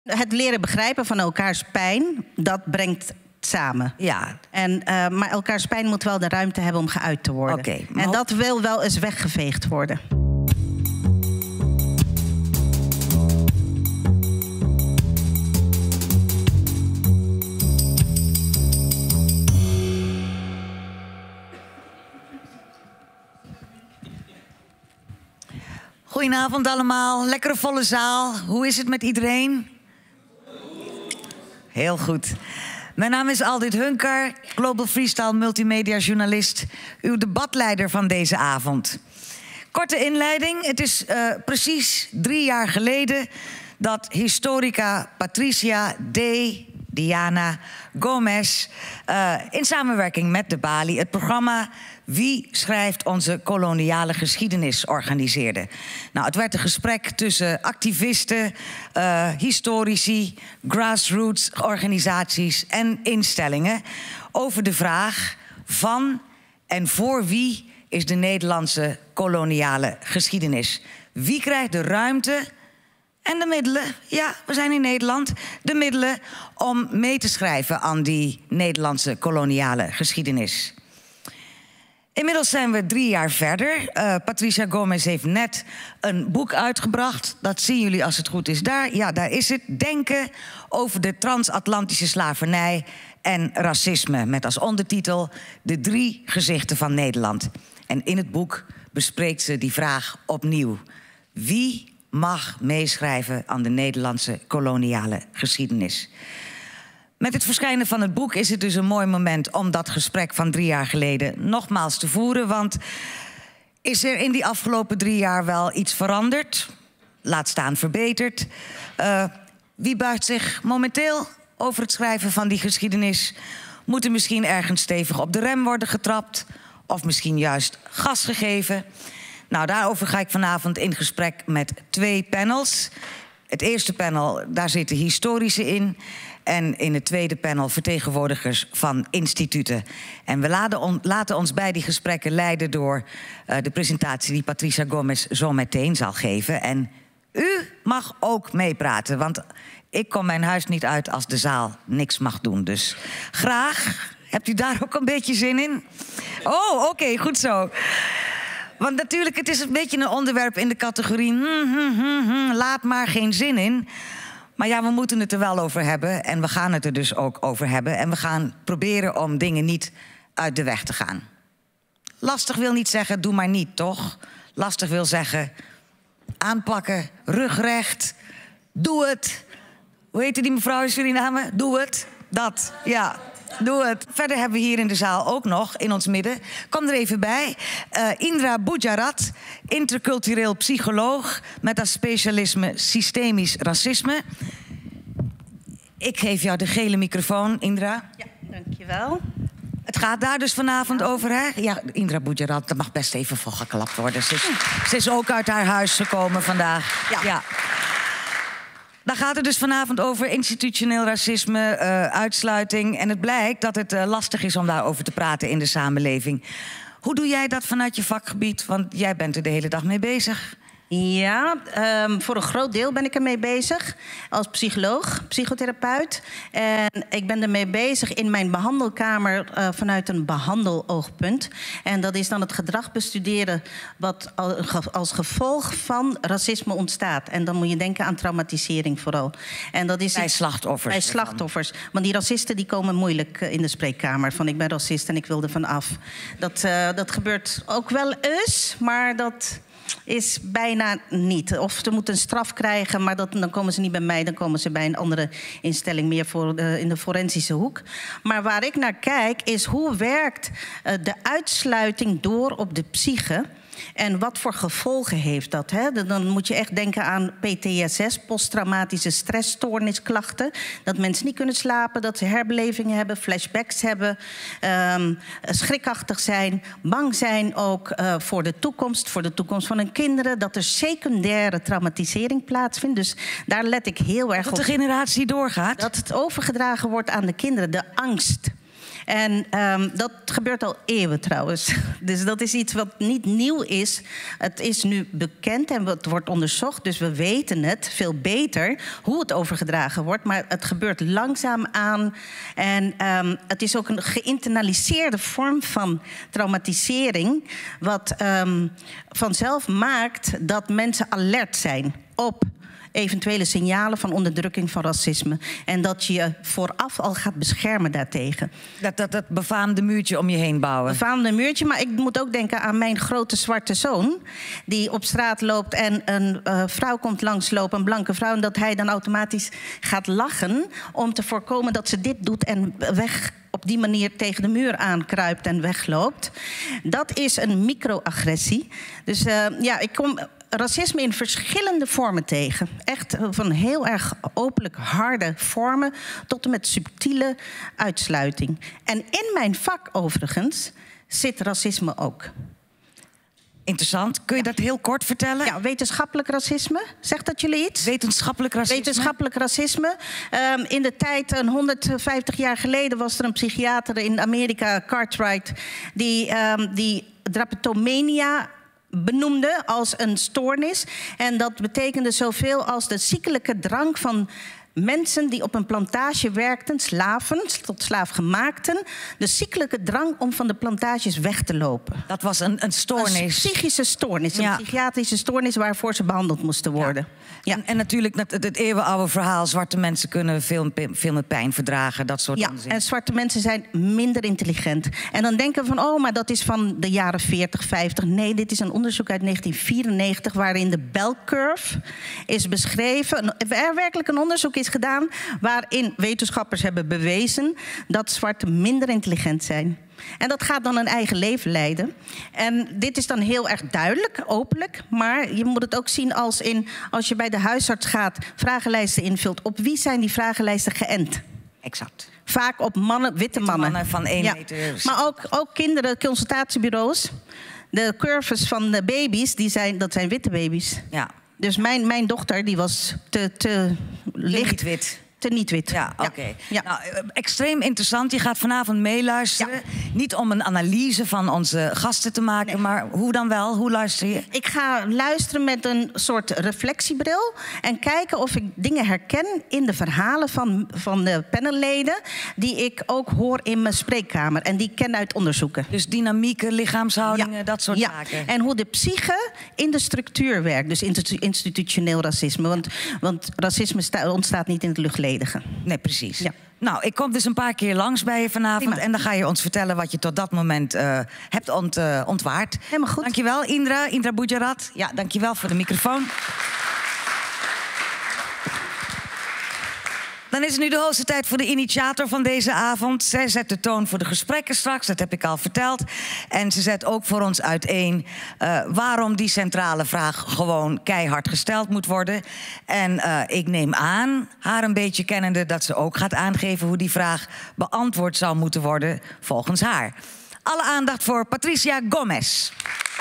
Het leren begrijpen van elkaars pijn, dat brengt samen. Ja. Maar elkaars pijn moet wel de ruimte hebben om geuit te worden. Okay, en dat wil wel eens weggeveegd worden. Goedenavond allemaal, lekkere volle zaal. Hoe is het met iedereen? Heel goed. Mijn naam is Aldit Hunker, Global Freestyle Multimedia journalist, uw debatleider van deze avond. Korte inleiding, het is precies 3 jaar geleden dat historica Patricia Diana Gomez in samenwerking met de Bali het programma Wie schrijft onze koloniale geschiedenis organiseerde. Nou, het werd een gesprek tussen activisten, historici, grassroots organisaties en instellingen over de vraag van en voor wie is de Nederlandse koloniale geschiedenis. Wie krijgt de ruimte en de middelen, ja, we zijn in Nederland, de middelen om mee te schrijven aan die Nederlandse koloniale geschiedenis. Inmiddels zijn we 3 jaar verder. Patricia Gomez heeft net een boek uitgebracht. Dat zien jullie als het goed is daar. Ja, daar is het. Denken over de transatlantische slavernij en racisme. Met als ondertitel De 3 gezichten van Nederland. En in het boek bespreekt ze die vraag opnieuw. Wie mag meeschrijven aan de Nederlandse koloniale geschiedenis? Met het verschijnen van het boek is het dus een mooi moment om dat gesprek van 3 jaar geleden nogmaals te voeren. Want is er in die afgelopen 3 jaar wel iets veranderd? Laat staan verbeterd. Wie buigt zich momenteel over het schrijven van die geschiedenis? Moet er misschien ergens stevig op de rem worden getrapt? Of misschien juist gas gegeven? Nou, daarover ga ik vanavond in gesprek met 2 panels. Het eerste panel, daar zitten historici in. En in het tweede panel vertegenwoordigers van instituten. En we laten ons bij die gesprekken leiden door de presentatie die Patricia Gomez zo meteen zal geven. En u mag ook meepraten, want ik kom mijn huis niet uit als de zaal niks mag doen. Dus graag. Hebt u daar ook een beetje zin in? Oh, oké, goed zo. Want natuurlijk, het is een beetje een onderwerp in de categorie laat maar geen zin in. Maar ja, we moeten het er wel over hebben. En we gaan het er dus ook over hebben. En we gaan proberen om dingen niet uit de weg te gaan. Lastig wil niet zeggen, doe maar niet, toch? Lastig wil zeggen, aanpakken, rugrecht, doe het. Hoe heette die mevrouw in Suriname? Doe het. Dat, ja. Doe het. Verder hebben we hier in de zaal ook nog, in ons midden, kom er even bij, Indra Bujarat, intercultureel psycholoog met als specialisme systemisch racisme. Ik geef jou de gele microfoon, Indra. Ja, dankjewel. Het gaat daar dus vanavond over, hè? Ja, Indra Bujarat, dat mag best even volgeklapt worden. Ze is ook uit haar huis gekomen vandaag. Ja. Daar gaat het dus vanavond over institutioneel racisme, uitsluiting. En het blijkt dat het lastig is om daarover te praten in de samenleving. Hoe doe jij dat vanuit je vakgebied? Want jij bent er de hele dag mee bezig. Ja, voor een groot deel ben ik ermee bezig. Als psycholoog, psychotherapeut. En ik ben ermee bezig in mijn behandelkamer vanuit een behandeloogpunt. En dat is dan het gedrag bestuderen wat als gevolg van racisme ontstaat. En dan moet je denken aan traumatisering vooral. En dat is bij slachtoffers. Bij slachtoffers. Want die racisten die komen moeilijk in de spreekkamer. Van ik ben racist en ik wil er van af. Dat gebeurt ook wel eens, maar dat is bijna niet. Of ze moeten een straf krijgen, maar dan komen ze niet bij mij. Dan komen ze bij een andere instelling, meer in de forensische hoek. Maar waar ik naar kijk, is hoe werkt de uitsluiting door op de psyche? En wat voor gevolgen heeft dat? Hè? Dan moet je echt denken aan PTSS, posttraumatische stressstoornisklachten. Dat mensen niet kunnen slapen, dat ze herbelevingen hebben, flashbacks hebben, schrikachtig zijn, bang zijn ook voor de toekomst van hun kinderen. Dat er secundaire traumatisering plaatsvindt. Dus daar let ik heel erg op. Dat de generatie doorgaat? Dat het overgedragen wordt aan de kinderen, de angst. En dat gebeurt al eeuwen trouwens. Dus dat is iets wat niet nieuw is. Het is nu bekend en het wordt onderzocht. Dus we weten het veel beter hoe het overgedragen wordt. Maar het gebeurt langzaam aan. En het is ook een geïnternaliseerde vorm van traumatisering. Wat vanzelf maakt dat mensen alert zijn op eventuele signalen van onderdrukking van racisme. En dat je je vooraf al gaat beschermen daartegen. Dat befaamde muurtje om je heen bouwen. Befaamde muurtje, maar ik moet ook denken aan mijn grote zwarte zoon, die op straat loopt en een vrouw komt langslopen, een blanke vrouw, en dat hij dan automatisch gaat lachen om te voorkomen dat ze dit doet en op die manier tegen de muur aankruipt en wegloopt. Dat is een microagressie. Dus ik kom racisme in verschillende vormen tegen. Echt van heel erg openlijk harde vormen tot en met subtiele uitsluiting. En in mijn vak overigens zit racisme ook. Interessant. Kun je dat heel kort vertellen? Ja, wetenschappelijk racisme. Zegt dat jullie iets? Wetenschappelijk racisme? Wetenschappelijk racisme. In de tijd, 150 jaar geleden, was er een psychiater in Amerika, Cartwright, die drapetomania benoemde als een stoornis. En dat betekende zoveel als de ziekelijke drang van mensen die op een plantage werkten, slaven, tot slaafgemaakten, de ziekelijke drang om van de plantages weg te lopen. Dat was een stoornis. Een psychische stoornis, een psychiatrische stoornis waarvoor ze behandeld moesten worden. Ja. En natuurlijk het eeuwenoude verhaal, zwarte mensen kunnen veel met pijn verdragen, dat soort onzin. Ja, en zwarte mensen zijn minder intelligent. En dan denken we van, oh, maar dat is van de jaren 40, 50. Nee, dit is een onderzoek uit 1994 waarin de bell curve is beschreven. Er werkelijk een onderzoek is gedaan waarin wetenschappers hebben bewezen dat zwarten minder intelligent zijn. En dat gaat dan een eigen leven leiden. En dit is dan heel erg duidelijk, openlijk. Maar je moet het ook zien als je bij de huisarts gaat, vragenlijsten invult. Op wie zijn die vragenlijsten geënt? Exact. Vaak op mannen, witte mannen van 1 meter. Maar ook kinderen, consultatiebureaus. De curves van de baby's, dat zijn witte baby's. Ja. Dus mijn dochter, die was te licht. Niet wit. Te niet wit. Ja, oké. Ja. Nou, extreem interessant. Je gaat vanavond meeluisteren. Ja. Niet om een analyse van onze gasten te maken, maar hoe dan wel? Hoe luister je? Ik ga luisteren met een soort reflectiebril en kijken of ik dingen herken in de verhalen van de panelleden die ik ook hoor in mijn spreekkamer en die ik ken uit onderzoeken. Dus dynamieken, lichaamshoudingen, dat soort zaken. En hoe de psyche in de structuur werkt. Dus institutioneel racisme. Want racisme ontstaat niet in het luchtledige. Nee, precies. Ja. Nou, ik kom dus een paar keer langs bij je vanavond. Prima. En dan ga je ons vertellen wat je tot dat moment hebt ontwaard. Helemaal goed. Dankjewel, Indra Boudjarat. Ja, dankjewel voor de microfoon. Dan is het nu de hoogste tijd voor de initiator van deze avond. Zij zet de toon voor de gesprekken straks, dat heb ik al verteld. En ze zet ook voor ons uiteen waarom die centrale vraag gewoon keihard gesteld moet worden. En ik neem aan, haar een beetje kennende, dat ze ook gaat aangeven hoe die vraag beantwoord zou moeten worden volgens haar. Alle aandacht voor Patricia Gomez.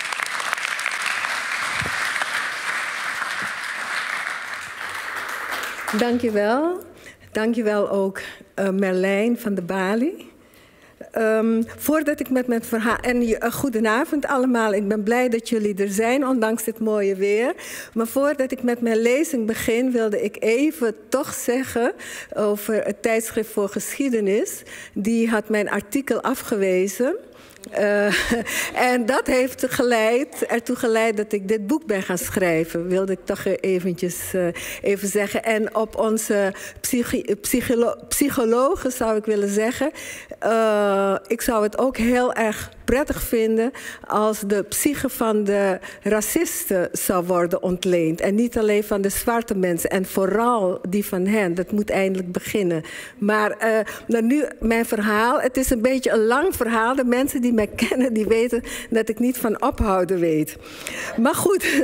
Dankjewel. Dankjewel ook Merlijn van de Bali. Voordat ik met mijn verhaal... En goedenavond allemaal. Ik ben blij dat jullie er zijn, ondanks dit mooie weer. Maar voordat ik met mijn lezing begin, wilde ik even toch zeggen over het tijdschrift voor geschiedenis. Die had mijn artikel afgewezen. En dat heeft ertoe geleid dat ik dit boek ben gaan schrijven. Wilde ik toch eventjes even zeggen. En op onze psychologen zou ik willen zeggen... ik zou het ook heel erg prettig vinden als de psyche van de racisten zou worden ontleend. En niet alleen van de zwarte mensen. En vooral die van hen. Dat moet eindelijk beginnen. Maar nu mijn verhaal. Het is een beetje een lang verhaal. De mensen die die mij kennen, die weten dat ik niet van ophouden weet. Maar goed,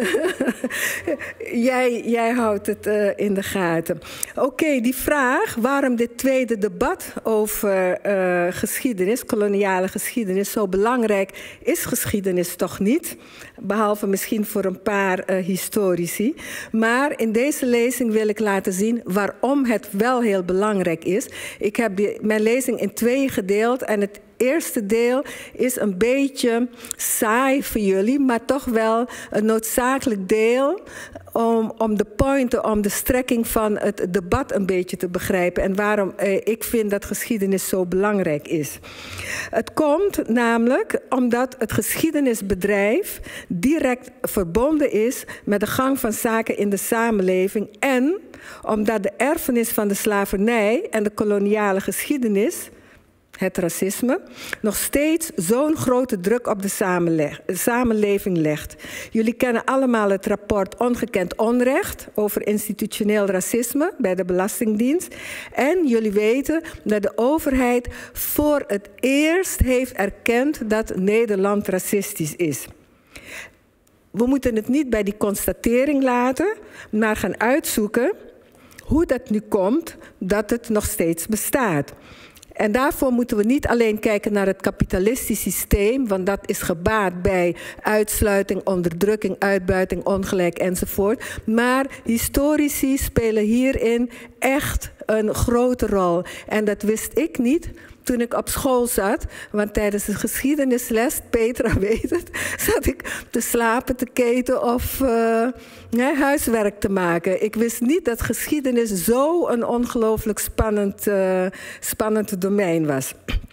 jij houdt het in de gaten. Oké, die vraag waarom dit tweede debat over geschiedenis, koloniale geschiedenis, zo belangrijk is geschiedenis toch niet. Behalve misschien voor een paar historici. Maar in deze lezing wil ik laten zien waarom het wel heel belangrijk is. Ik heb mijn lezing in 2 gedeeld en het eerste deel is een beetje saai voor jullie, maar toch wel een noodzakelijk deel om de pointen, om de strekking van het debat een beetje te begrijpen en waarom ik vind dat geschiedenis zo belangrijk is. Het komt namelijk omdat het geschiedenisbedrijf direct verbonden is met de gang van zaken in de samenleving en omdat de erfenis van de slavernij en de koloniale geschiedenis, het racisme, nog steeds zo'n grote druk op de samenleving legt. Jullie kennen allemaal het rapport Ongekend Onrecht over institutioneel racisme bij de Belastingdienst. En jullie weten dat de overheid voor het eerst heeft erkend dat Nederland racistisch is. We moeten het niet bij die constatering laten, maar gaan uitzoeken hoe dat nu komt dat het nog steeds bestaat. En daarvoor moeten we niet alleen kijken naar het kapitalistisch systeem, want dat is gebaat bij uitsluiting, onderdrukking, uitbuiting, ongelijk enzovoort. Maar historici spelen hierin echt een grote rol. En dat wist ik niet toen ik op school zat, want tijdens de geschiedenisles, Petra weet het, zat ik te slapen, te keten of huiswerk te maken. Ik wist niet dat geschiedenis zo een ongelooflijk spannend domein was.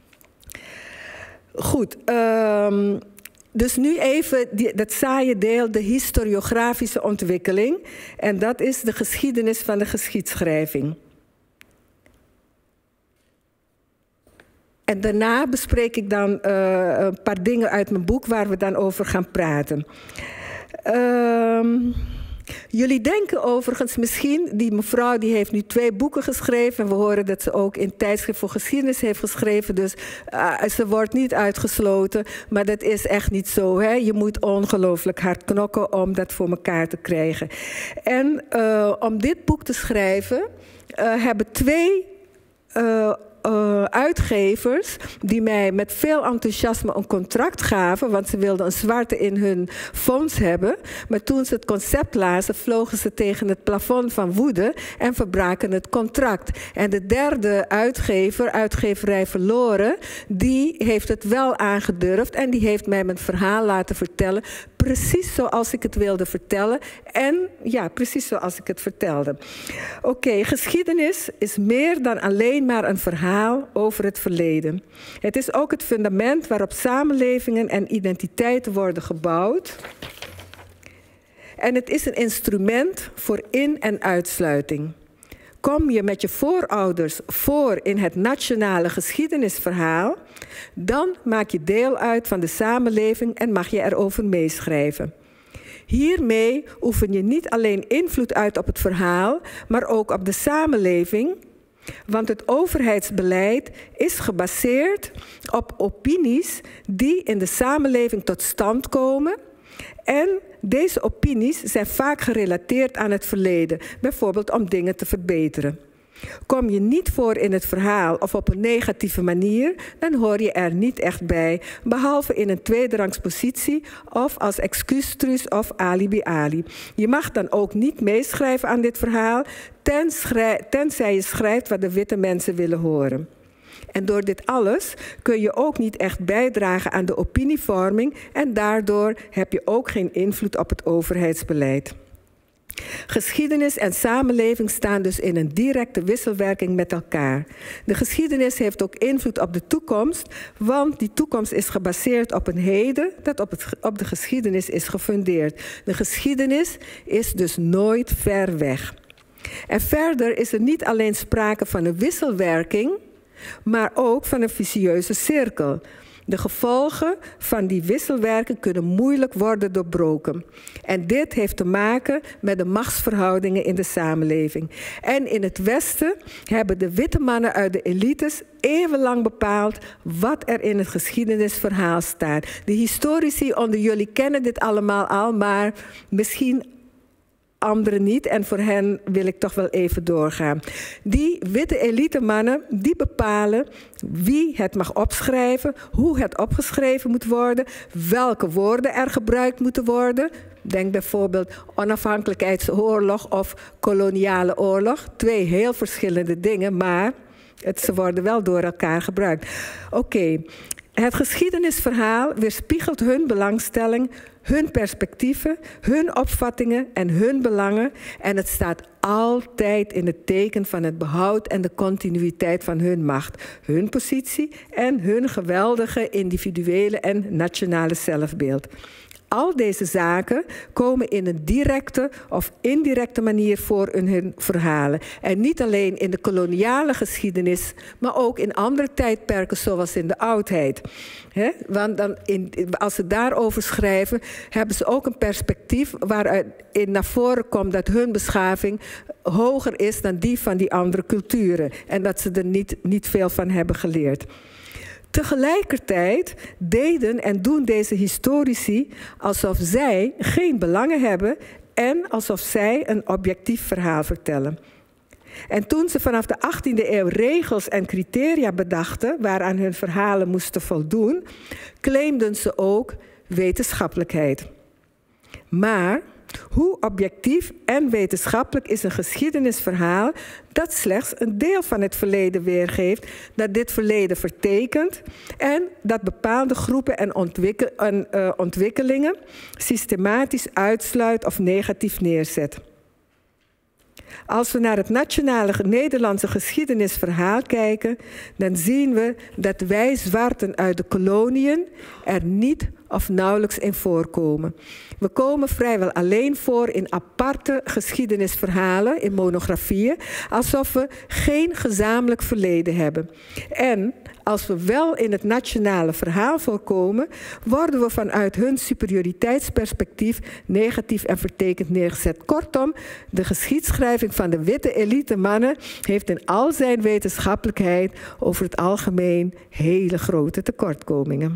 Goed, dus nu even dat saaie deel, de historiografische ontwikkeling. En dat is de geschiedenis van de geschiedschrijving. En daarna bespreek ik dan een paar dingen uit mijn boek waar we dan over gaan praten. Jullie denken overigens misschien, die mevrouw die heeft nu 2 boeken geschreven. En we horen dat ze ook in Tijdschrift voor Geschiedenis heeft geschreven. Dus ze wordt niet uitgesloten. Maar dat is echt niet zo. Hè? Je moet ongelooflijk hard knokken om dat voor elkaar te krijgen. En om dit boek te schrijven hebben 2 uitgevers die mij met veel enthousiasme een contract gaven, want ze wilden een zwarte in hun fonds hebben. Maar toen ze het concept lazen, vlogen ze tegen het plafond van woede en verbraken het contract. En de derde uitgever, uitgeverij Verloren, die heeft het wel aangedurfd en die heeft mij mijn verhaal laten vertellen, precies zoals ik het wilde vertellen. En ja, precies zoals ik het vertelde. Oké, geschiedenis is meer dan alleen maar een verhaal over het verleden. Het is ook het fundament waarop samenlevingen en identiteiten worden gebouwd. En het is een instrument voor in- en uitsluiting. Kom je met je voorouders voor in het nationale geschiedenisverhaal, dan maak je deel uit van de samenleving en mag je erover meeschrijven. Hiermee oefen je niet alleen invloed uit op het verhaal, maar ook op de samenleving. Want het overheidsbeleid is gebaseerd op opinies die in de samenleving tot stand komen. En deze opinies zijn vaak gerelateerd aan het verleden, bijvoorbeeld om dingen te verbeteren. Kom je niet voor in het verhaal of op een negatieve manier, dan hoor je er niet echt bij, behalve in een tweederangs positie of als excuustruus of alibi-ali. Je mag dan ook niet meeschrijven aan dit verhaal, tenzij je schrijft wat de witte mensen willen horen. En door dit alles kun je ook niet echt bijdragen aan de opinievorming en daardoor heb je ook geen invloed op het overheidsbeleid. Geschiedenis en samenleving staan dus in een directe wisselwerking met elkaar. De geschiedenis heeft ook invloed op de toekomst, want die toekomst is gebaseerd op een heden dat op de geschiedenis is gefundeerd. De geschiedenis is dus nooit ver weg. En verder is er niet alleen sprake van een wisselwerking, maar ook van een vicieuze cirkel. De gevolgen van die wisselwerking kunnen moeilijk worden doorbroken. En dit heeft te maken met de machtsverhoudingen in de samenleving. En in het Westen hebben de witte mannen uit de elites eeuwenlang bepaald wat er in het geschiedenisverhaal staat. De historici onder jullie kennen dit allemaal al, maar misschien anderen niet. En voor hen wil ik toch wel even doorgaan. Die witte elitemannen die bepalen wie het mag opschrijven, hoe het opgeschreven moet worden, welke woorden er gebruikt moeten worden. Denk bijvoorbeeld onafhankelijkheidsoorlog of koloniale oorlog. 2 heel verschillende dingen, maar ze worden wel door elkaar gebruikt. Oké. Het geschiedenisverhaal weerspiegelt hun belangstelling, hun perspectieven, hun opvattingen en hun belangen. En het staat altijd in het teken van het behoud en de continuïteit van hun macht, hun positie en hun geweldige individuele en nationale zelfbeeld. Al deze zaken komen in een directe of indirecte manier voor in hun verhalen. En niet alleen in de koloniale geschiedenis, maar ook in andere tijdperken zoals in de oudheid. Want als ze daarover schrijven, hebben ze ook een perspectief waaruit naar voren komt dat hun beschaving hoger is dan die van die andere culturen. En dat ze er niet veel van hebben geleerd. Tegelijkertijd deden en doen deze historici alsof zij geen belangen hebben en alsof zij een objectief verhaal vertellen. En toen ze vanaf de 18e eeuw regels en criteria bedachten waaraan hun verhalen moesten voldoen, claimden ze ook wetenschappelijkheid. Maar hoe objectief en wetenschappelijk is een geschiedenisverhaal dat slechts een deel van het verleden weergeeft, dat dit verleden vertekent en dat bepaalde groepen en ontwikkelingen systematisch uitsluit of negatief neerzet. Als we naar het nationale Nederlandse geschiedenisverhaal kijken, dan zien we dat wij zwarten uit de koloniën er niet of nauwelijks in voorkomen. We komen vrijwel alleen voor in aparte geschiedenisverhalen, in monografieën, alsof we geen gezamenlijk verleden hebben. En als we wel in het nationale verhaal voorkomen, worden we vanuit hun superioriteitsperspectief negatief en vertekend neergezet. Kortom, de geschiedschrijving van de witte elite mannen heeft in al zijn wetenschappelijkheid over het algemeen hele grote tekortkomingen.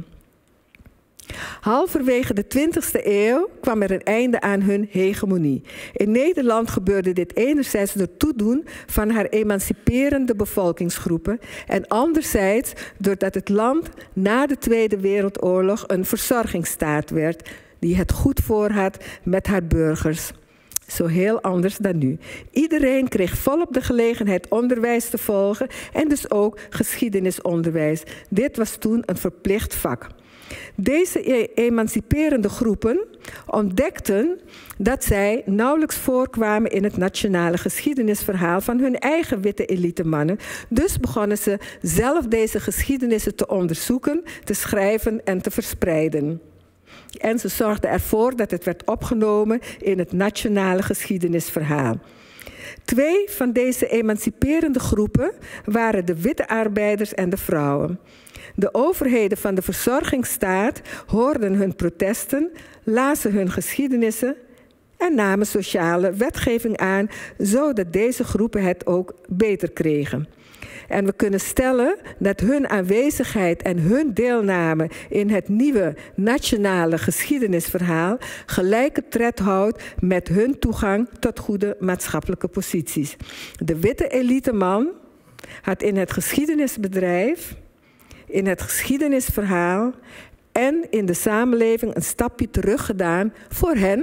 Halverwege de 20e eeuw kwam er een einde aan hun hegemonie. In Nederland gebeurde dit enerzijds door toedoen van haar emanciperende bevolkingsgroepen en anderzijds doordat het land na de Tweede Wereldoorlog een verzorgingsstaat werd die het goed voor had met haar burgers. Zo heel anders dan nu. Iedereen kreeg volop de gelegenheid onderwijs te volgen en dus ook geschiedenisonderwijs. Dit was toen een verplicht vak. Deze emanciperende groepen ontdekten dat zij nauwelijks voorkwamen in het nationale geschiedenisverhaal van hun eigen witte elitemannen. Dus begonnen ze zelf deze geschiedenissen te onderzoeken, te schrijven en te verspreiden. En ze zorgden ervoor dat het werd opgenomen in het nationale geschiedenisverhaal. 2 van deze emanciperende groepen waren de witte arbeiders en de vrouwen. De overheden van de verzorgingsstaat hoorden hun protesten, lazen hun geschiedenissen en namen sociale wetgeving aan, zodat deze groepen het ook beter kregen. En we kunnen stellen dat hun aanwezigheid en hun deelname in het nieuwe nationale geschiedenisverhaal gelijke tred houdt met hun toegang tot goede maatschappelijke posities. De witte eliteman had in het geschiedenisbedrijf, in het geschiedenisverhaal en in de samenleving een stapje terug gedaan voor hen.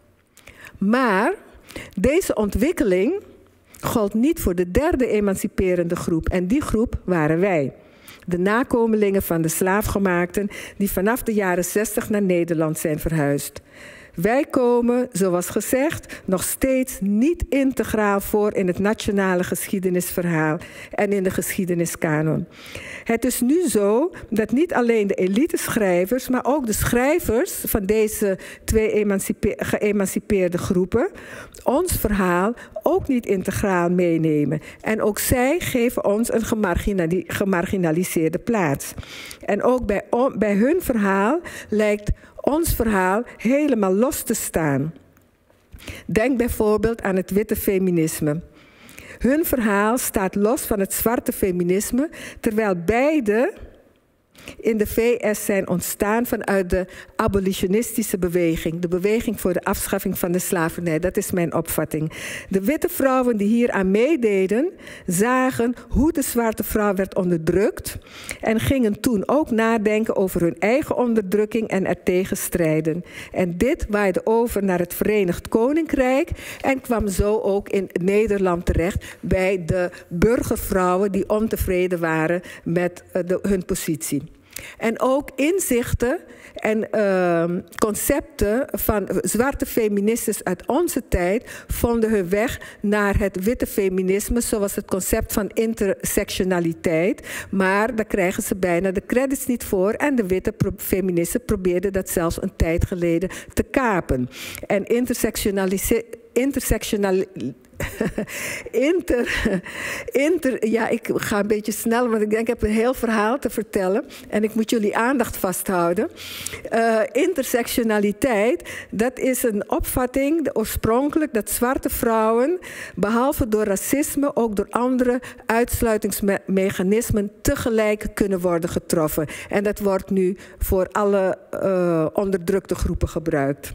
Maar deze ontwikkeling gold niet voor de derde emanciperende groep. En die groep waren wij. De nakomelingen van de slaafgemaakten die vanaf de jaren 60 naar Nederland zijn verhuisd. Wij komen, zoals gezegd, nog steeds niet integraal voor in het nationale geschiedenisverhaal en in de geschiedeniskanon. Het is nu zo dat niet alleen de eliteschrijvers, maar ook de schrijvers van deze twee geëmancipeerde groepen ons verhaal ook niet integraal meenemen. En ook zij geven ons een gemarginaliseerde plaats. En ook bij hun verhaal lijkt ons verhaal helemaal los te staan. Denk bijvoorbeeld aan het witte feminisme. Hun verhaal staat los van het zwarte feminisme, terwijl beide in de VS zijn ontstaan vanuit de abolitionistische beweging. De beweging voor de afschaffing van de slavernij. Dat is mijn opvatting. De witte vrouwen die hier aan meededen, zagen hoe de zwarte vrouw werd onderdrukt en gingen toen ook nadenken over hun eigen onderdrukking en ertegen strijden. En dit waaide over naar het Verenigd Koninkrijk en kwam zo ook in Nederland terecht bij de burgervrouwen die ontevreden waren met hun positie. En ook inzichten en concepten van zwarte feministes uit onze tijd vonden hun weg naar het witte feminisme, zoals het concept van intersectionaliteit. Maar daar krijgen ze bijna de credits niet voor en de witte feministen probeerden dat zelfs een tijd geleden te kapen. En ja, ik ga een beetje snel, want ik denk ik heb een heel verhaal te vertellen en ik moet jullie aandacht vasthouden. Intersectionaliteit, dat is een opvatting, oorspronkelijk, dat zwarte vrouwen, behalve door racisme, ook door andere uitsluitingsmechanismen tegelijk kunnen worden getroffen. En dat wordt nu voor alle onderdrukte groepen gebruikt.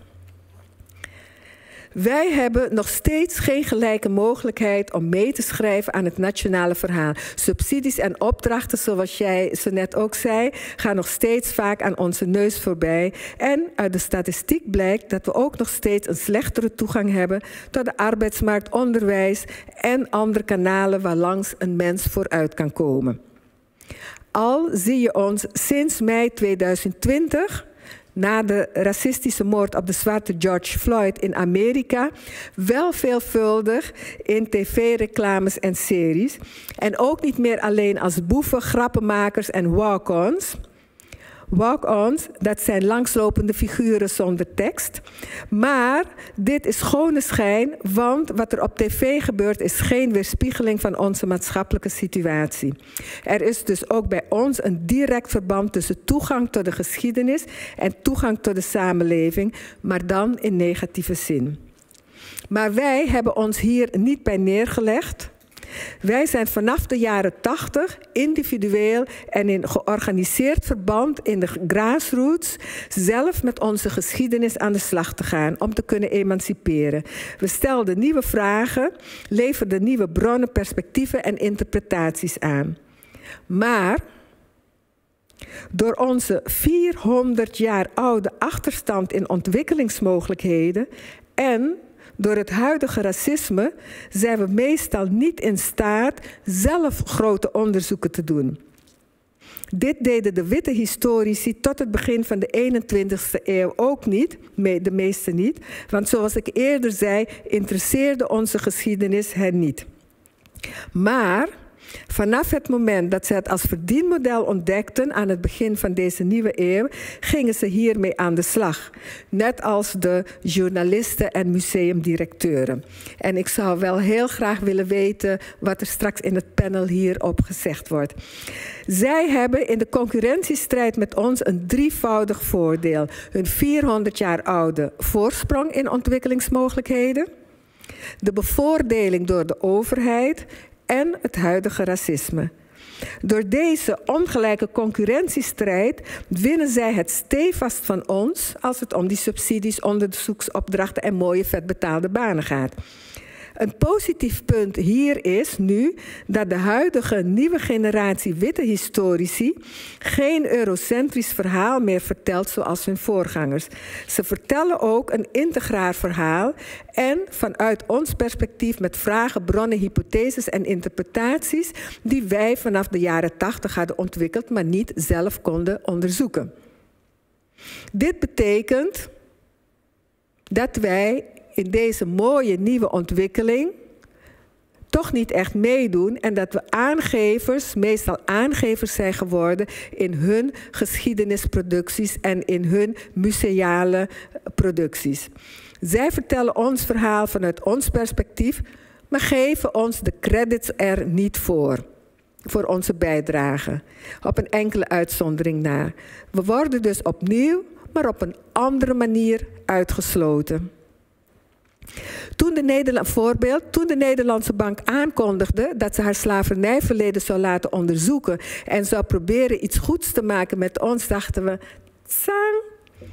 Wij hebben nog steeds geen gelijke mogelijkheid om mee te schrijven aan het nationale verhaal. Subsidies en opdrachten, zoals jij zo net ook zei, gaan nog steeds vaak aan onze neus voorbij. En uit de statistiek blijkt dat we ook nog steeds een slechtere toegang hebben tot de arbeidsmarkt, onderwijs en andere kanalen waarlangs een mens vooruit kan komen. Al zie je ons sinds mei 2020... na de racistische moord op de zwarte George Floyd in Amerika, wel veelvuldig in tv-reclames en series. En ook niet meer alleen als boeven, grappenmakers en walk-ons. Walk-ons, dat zijn langslopende figuren zonder tekst. Maar dit is schone schijn, want wat er op tv gebeurt is geen weerspiegeling van onze maatschappelijke situatie. Er is dus ook bij ons een direct verband tussen toegang tot de geschiedenis en toegang tot de samenleving, maar dan in negatieve zin. Maar wij hebben ons hier niet bij neergelegd. Wij zijn vanaf de jaren 80 individueel en in georganiseerd verband in de grassroots zelf met onze geschiedenis aan de slag te gaan om te kunnen emanciperen. We stelden nieuwe vragen, leverden nieuwe bronnen, perspectieven en interpretaties aan. Maar door onze 400 jaar oude achterstand in ontwikkelingsmogelijkheden en door het huidige racisme zijn we meestal niet in staat zelf grote onderzoeken te doen. Dit deden de witte historici tot het begin van de 21ste eeuw ook niet, de meeste niet, want zoals ik eerder zei, interesseerde onze geschiedenis hen niet. Maar vanaf het moment dat ze het als verdienmodel ontdekten aan het begin van deze nieuwe eeuw, gingen ze hiermee aan de slag. Net als de journalisten en museumdirecteuren. En ik zou wel heel graag willen weten wat er straks in het panel hierop gezegd wordt. Zij hebben in de concurrentiestrijd met ons een drievoudig voordeel. Hun 400 jaar oude voorsprong in ontwikkelingsmogelijkheden, de bevoordeling door de overheid en het huidige racisme. Door deze ongelijke concurrentiestrijd winnen zij het stevast van ons als het om die subsidies, onderzoeksopdrachten en mooie vetbetaalde banen gaat. Een positief punt hier is nu dat de huidige nieuwe generatie witte historici geen eurocentrisch verhaal meer vertelt zoals hun voorgangers. Ze vertellen ook een integraal verhaal en vanuit ons perspectief met vragen, bronnen, hypotheses en interpretaties die wij vanaf de jaren 80 hadden ontwikkeld, maar niet zelf konden onderzoeken. Dit betekent dat wij in deze mooie nieuwe ontwikkeling toch niet echt meedoen en dat we aangevers, meestal aangevers zijn geworden in hun geschiedenisproducties en in hun museale producties. Zij vertellen ons verhaal vanuit ons perspectief, maar geven ons de credits er niet voor onze bijdrage. Op een enkele uitzondering na. We worden dus opnieuw, maar op een andere manier uitgesloten. Toen de Nederlandse Bank aankondigde dat ze haar slavernijverleden zou laten onderzoeken en zou proberen iets goeds te maken met ons, dachten we, tsang.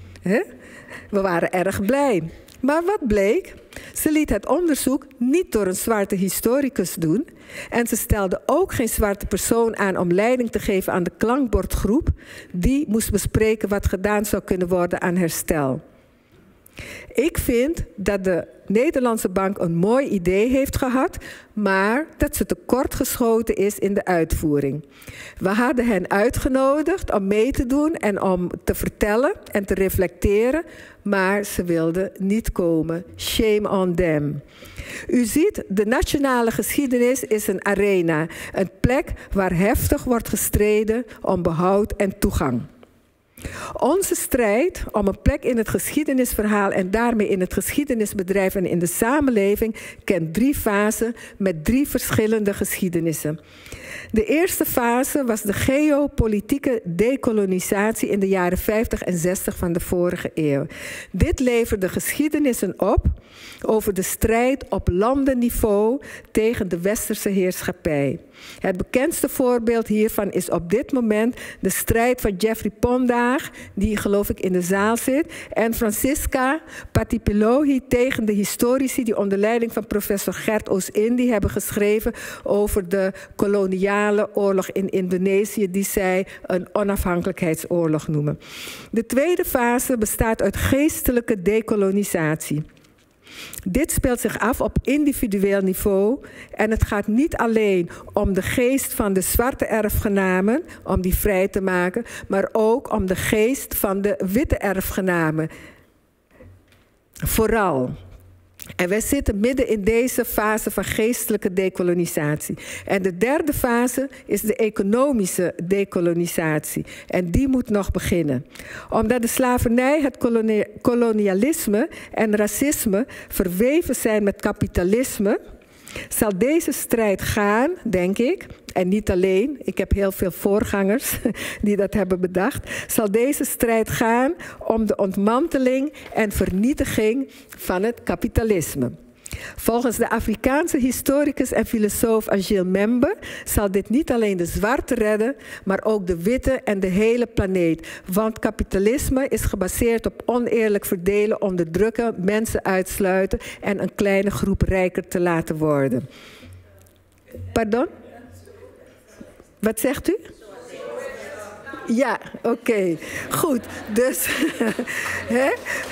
We waren erg blij. Maar wat bleek? Ze liet het onderzoek niet door een zwarte historicus doen en ze stelde ook geen zwarte persoon aan om leiding te geven aan de klankbordgroep die moest bespreken wat gedaan zou kunnen worden aan herstel. Ik vind dat de Nederlandse Bank een mooi idee heeft gehad, maar dat ze tekortgeschoten is in de uitvoering. We hadden hen uitgenodigd om mee te doen en om te vertellen en te reflecteren, maar ze wilden niet komen. Shame on them. U ziet, de nationale geschiedenis is een arena, een plek waar heftig wordt gestreden om behoud en toegang. Onze strijd om een plek in het geschiedenisverhaal en daarmee in het geschiedenisbedrijf en in de samenleving kent 3 fasen met 3 verschillende geschiedenissen. De eerste fase was de geopolitieke dekolonisatie in de jaren 50 en 60 van de vorige eeuw. Dit leverde geschiedenissen op over de strijd op landenniveau tegen de westerse heerschappij. Het bekendste voorbeeld hiervan is op dit moment de strijd van Jeffrey Pondaag, die geloof ik in de zaal zit, en Francisca Patipolohi tegen de historici die onder leiding van professor Gert Oos-Indi hebben geschreven over de koloniale oorlog in Indonesië, die zij een onafhankelijkheidsoorlog noemen. De tweede fase bestaat uit geestelijke dekolonisatie. Dit speelt zich af op individueel niveau en het gaat niet alleen om de geest van de zwarte erfgenamen, om die vrij te maken, maar ook om de geest van de witte erfgenamen. Vooral. En wij zitten midden in deze fase van geestelijke dekolonisatie. En de derde fase is de economische dekolonisatie. En die moet nog beginnen. Omdat de slavernij, het kolonialisme en racisme verweven zijn met kapitalisme, zal deze strijd gaan, denk ik, en niet alleen, ik heb heel veel voorgangers die dat hebben bedacht, zal deze strijd gaan om de ontmanteling en vernietiging van het kapitalisme. Volgens de Afrikaanse historicus en filosoof Agile Membe zal dit niet alleen de zwarte redden, maar ook de witte en de hele planeet. Want kapitalisme is gebaseerd op oneerlijk verdelen, onderdrukken, mensen uitsluiten en een kleine groep rijker te laten worden. Pardon? Wat zegt u? Ja, oké. Goed. Dus... hè?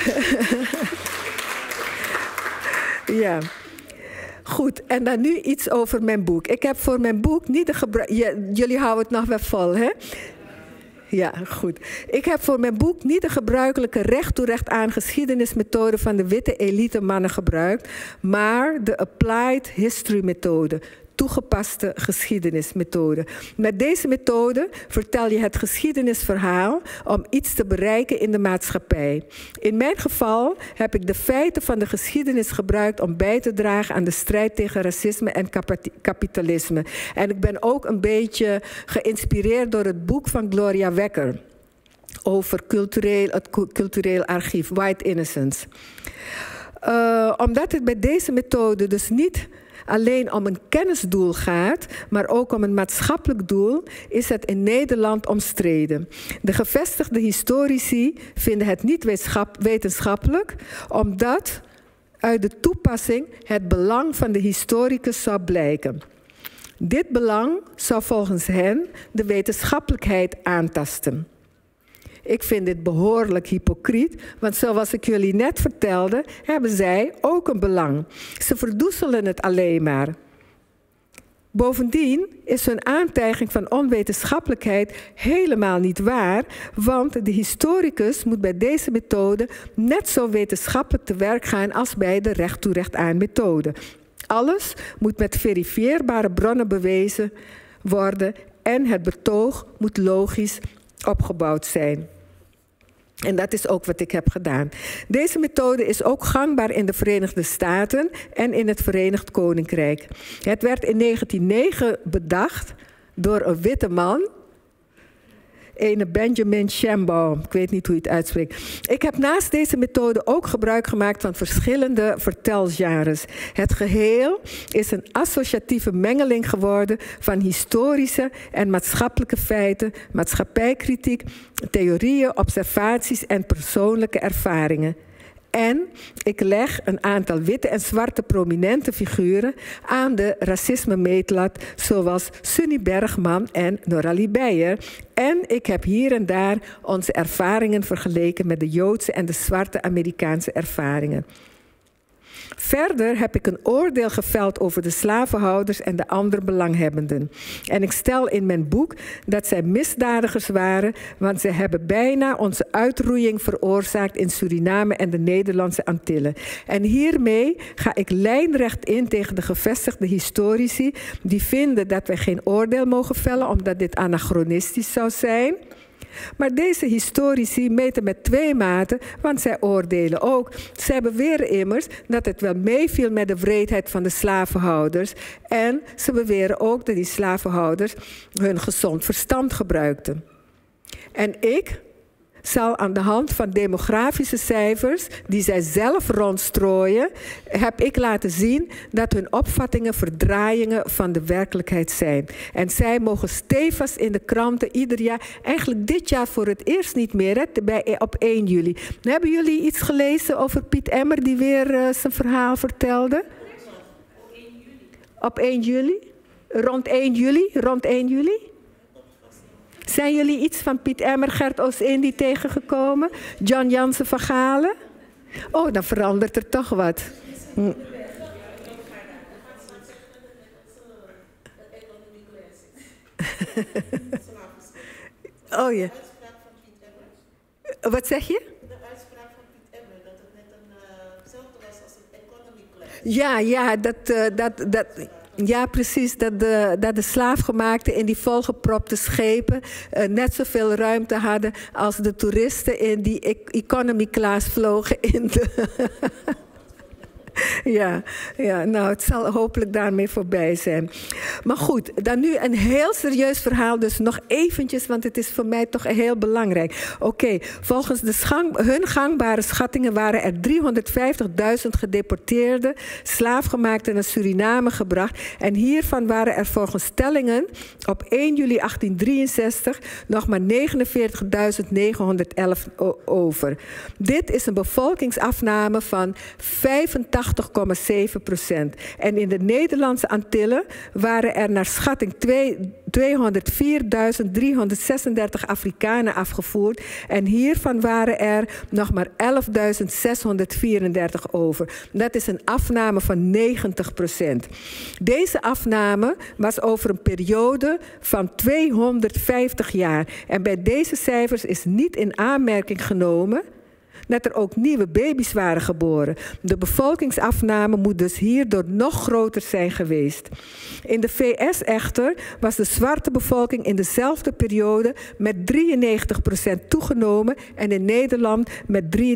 Ja. Goed, en dan nu iets over mijn boek. Ik heb voor mijn boek niet de jullie houden het nog wel vol, hè? Ja, goed. Ik heb voor mijn boek niet de gebruikelijke recht toe recht aan geschiedenismethode van de witte elite mannen gebruikt, maar de applied history methode. Toegepaste geschiedenismethode. Met deze methode vertel je het geschiedenisverhaal om iets te bereiken in de maatschappij. In mijn geval heb ik de feiten van de geschiedenis gebruikt om bij te dragen aan de strijd tegen racisme en kapitalisme. En ik ben ook een beetje geïnspireerd door het boek van Gloria Wekker over het cultureel archief, White Innocence. Omdat het bij deze methode dus niet alleen om een kennisdoel gaat, maar ook om een maatschappelijk doel, is het in Nederland omstreden. De gevestigde historici vinden het niet wetenschappelijk, omdat uit de toepassing het belang van de historicus zou blijken. Dit belang zou volgens hen de wetenschappelijkheid aantasten. Ik vind dit behoorlijk hypocriet, want zoals ik jullie net vertelde, hebben zij ook een belang. Ze verdoezelen het alleen maar. Bovendien is hun aantijging van onwetenschappelijkheid helemaal niet waar, want de historicus moet bij deze methode net zo wetenschappelijk te werk gaan als bij de recht toe recht aan methode. Alles moet met verifieerbare bronnen bewezen worden en het betoog moet logisch opgebouwd zijn. En dat is ook wat ik heb gedaan. Deze methode is ook gangbaar in de Verenigde Staten en in het Verenigd Koninkrijk. Het werd in 1909 bedacht door een witte man, ene Benjamin Shambaugh. Ik weet niet hoe je het uitspreekt. Ik heb naast deze methode ook gebruik gemaakt van verschillende vertelgenres. Het geheel is een associatieve mengeling geworden van historische en maatschappelijke feiten, maatschappijkritiek, theorieën, observaties en persoonlijke ervaringen. En ik leg een aantal witte en zwarte prominente figuren aan de racisme-meetlat, zoals Sunny Bergman en Noralie Beyer. En ik heb hier en daar onze ervaringen vergeleken met de Joodse en de zwarte Amerikaanse ervaringen. Verder heb ik een oordeel geveld over de slavenhouders en de andere belanghebbenden. En ik stel in mijn boek dat zij misdadigers waren, want ze hebben bijna onze uitroeiing veroorzaakt in Suriname en de Nederlandse Antillen. En hiermee ga ik lijnrecht in tegen de gevestigde historici die vinden dat wij geen oordeel mogen vellen omdat dit anachronistisch zou zijn. Maar deze historici meten met twee maten, want zij oordelen ook. Zij beweren immers dat het wel meeviel met de wreedheid van de slavenhouders. En ze beweren ook dat die slavenhouders hun gezond verstand gebruikten. En ik zal aan de hand van demografische cijfers die zij zelf rondstrooien, heb ik laten zien dat hun opvattingen verdraaiingen van de werkelijkheid zijn. En zij mogen stevast in de kranten ieder jaar, eigenlijk dit jaar voor het eerst niet meer, op 1 juli. Hebben jullie iets gelezen over Piet Emmer die weer zijn verhaal vertelde? Op 1 juli? Rond 1 juli? Rond 1 juli? Zijn jullie iets van Piet Emmer, Gert Oost-Indie tegengekomen? John Jansen van Galen? Oh, dan verandert er toch wat. Oh ja. Wat zeg je? De uitspraak van Piet Emmer, dat het net hetzelfde was als een economy class. Ja, ja, precies. Dat de slaafgemaakten in die volgepropte schepen net zoveel ruimte hadden als de toeristen in die economy class vlogen in de... Ja, nou, het zal hopelijk daarmee voorbij zijn. Maar goed, dan nu een heel serieus verhaal, dus nog eventjes, want het is voor mij toch heel belangrijk. Oké, volgens hun gangbare schattingen waren er 350.000 gedeporteerden, slaafgemaakten naar Suriname gebracht. En hiervan waren er volgens stellingen op 1 juli 1863 nog maar 49.911 over. Dit is een bevolkingsafname van 85,7%. En in de Nederlandse Antillen waren er naar schatting 204.336 Afrikanen afgevoerd. En hiervan waren er nog maar 11.634 over. Dat is een afname van 90%. Deze afname was over een periode van 250 jaar. En bij deze cijfers is niet in aanmerking genomen dat er ook nieuwe baby's waren geboren. De bevolkingsafname moet dus hierdoor nog groter zijn geweest. In de VS echter was de zwarte bevolking in dezelfde periode met 93% toegenomen en in Nederland met 93,49%.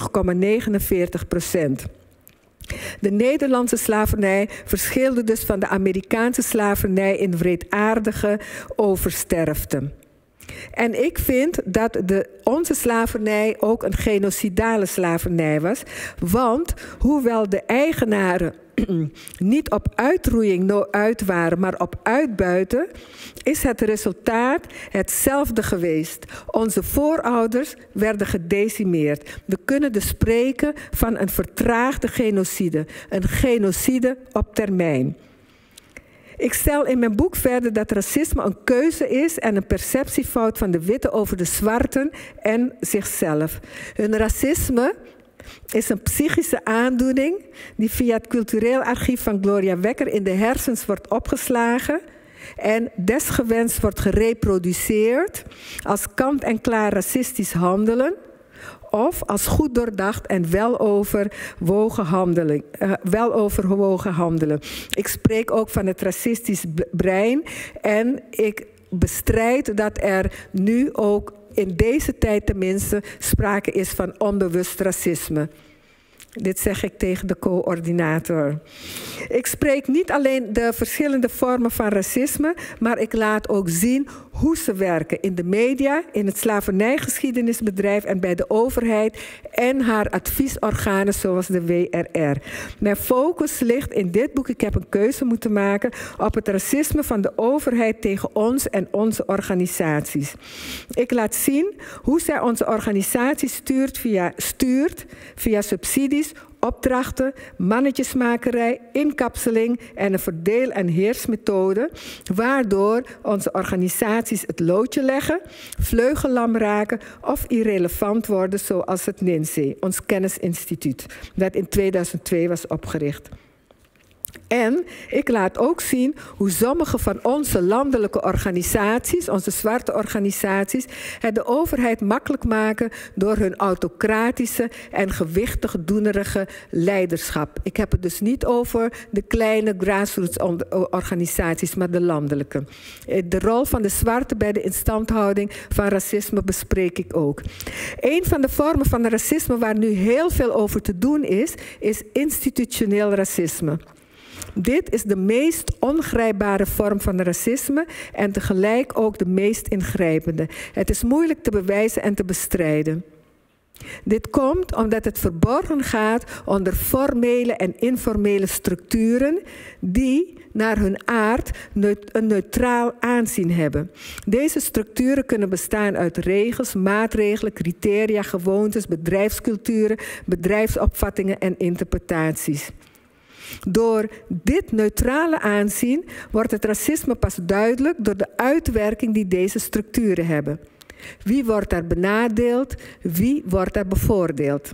De Nederlandse slavernij verschilde dus van de Amerikaanse slavernij in wreedaardige oversterfte. En ik vind dat onze slavernij ook een genocidale slavernij was. Want hoewel de eigenaren niet op uitroeiing uit waren, maar op uitbuiten, is het resultaat hetzelfde geweest. Onze voorouders werden gedecimeerd. We kunnen dus spreken van een vertraagde genocide. Een genocide op termijn. Ik stel in mijn boek verder dat racisme een keuze is en een perceptiefout van de witte over de zwarten en zichzelf. Hun racisme is een psychische aandoening die via het cultureel archief van Gloria Wekker in de hersens wordt opgeslagen en desgewenst wordt gereproduceerd als kant-en-klaar racistisch handelen of als goed doordacht en weloverwogen handelen. Ik spreek ook van het racistisch brein en ik bestrijd dat er nu ook in deze tijd tenminste sprake is van onbewust racisme. Dit zeg ik tegen de coördinator. Ik spreek niet alleen de verschillende vormen van racisme, maar ik laat ook zien hoe ze werken in de media, in het slavernijgeschiedenisbedrijf en bij de overheid en haar adviesorganen zoals de WRR. Mijn focus ligt in dit boek, ik heb een keuze moeten maken, op het racisme van de overheid tegen ons en onze organisaties. Ik laat zien hoe zij onze organisaties stuurt via subsidies, opdrachten, mannetjesmakerij, inkapseling en een verdeel- en heersmethode, waardoor onze organisaties het loodje leggen, vleugellam raken of irrelevant worden, zoals het NINSE, ons kennisinstituut, dat in 2002 was opgericht. En ik laat ook zien hoe sommige van onze landelijke organisaties, onze zwarte organisaties, het de overheid makkelijk maken door hun autocratische en gewichtig doenerige leiderschap. Ik heb het dus niet over de kleine grassroots organisaties, maar de landelijke. De rol van de zwarte bij de instandhouding van racisme bespreek ik ook. Een van de vormen van racisme waar nu heel veel over te doen is institutioneel racisme. Dit is de meest ongrijpbare vorm van racisme en tegelijk ook de meest ingrijpende. Het is moeilijk te bewijzen en te bestrijden. Dit komt omdat het verborgen gaat onder formele en informele structuren die naar hun aard een neutraal aanzien hebben. Deze structuren kunnen bestaan uit regels, maatregelen, criteria, gewoontes, bedrijfsculturen, bedrijfsopvattingen en interpretaties. Door dit neutrale aanzien wordt het racisme pas duidelijk door de uitwerking die deze structuren hebben. Wie wordt er benadeeld? Wie wordt er bevoordeeld?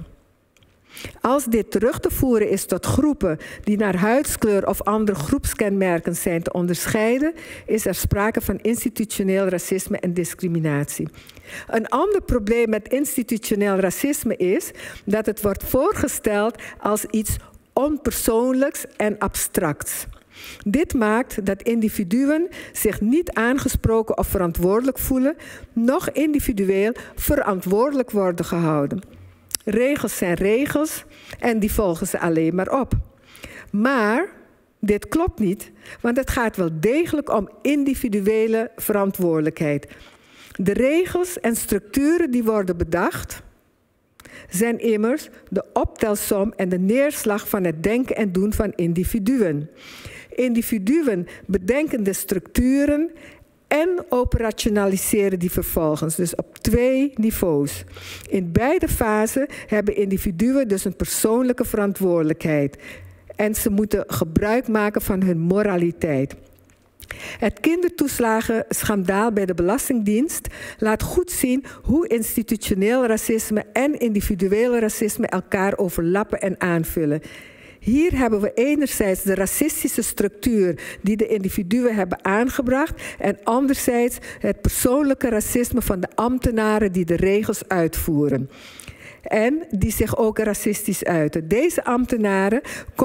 Als dit terug te voeren is tot groepen die naar huidskleur of andere groepskenmerken zijn te onderscheiden, is er sprake van institutioneel racisme en discriminatie. Een ander probleem met institutioneel racisme is dat het wordt voorgesteld als iets onpersoonlijks en abstracts. Dit maakt dat individuen zich niet aangesproken of verantwoordelijk voelen, noch individueel verantwoordelijk worden gehouden. Regels zijn regels en die volgen ze alleen maar op. Maar dit klopt niet, want het gaat wel degelijk om individuele verantwoordelijkheid. De regels en structuren die worden bedacht zijn immers de optelsom en de neerslag van het denken en doen van individuen. Individuen bedenken de structuren en operationaliseren die vervolgens, dus op 2 niveaus. In beide fasen hebben individuen dus een persoonlijke verantwoordelijkheid en ze moeten gebruik maken van hun moraliteit. Het kindertoeslagenschandaal bij de Belastingdienst laat goed zien hoe institutioneel racisme en individueel racisme elkaar overlappen en aanvullen. Hier hebben we enerzijds de racistische structuur die de individuen hebben aangebracht en anderzijds het persoonlijke racisme van de ambtenaren die de regels uitvoeren. En die zich ook racistisch uiten. Deze ambtenaren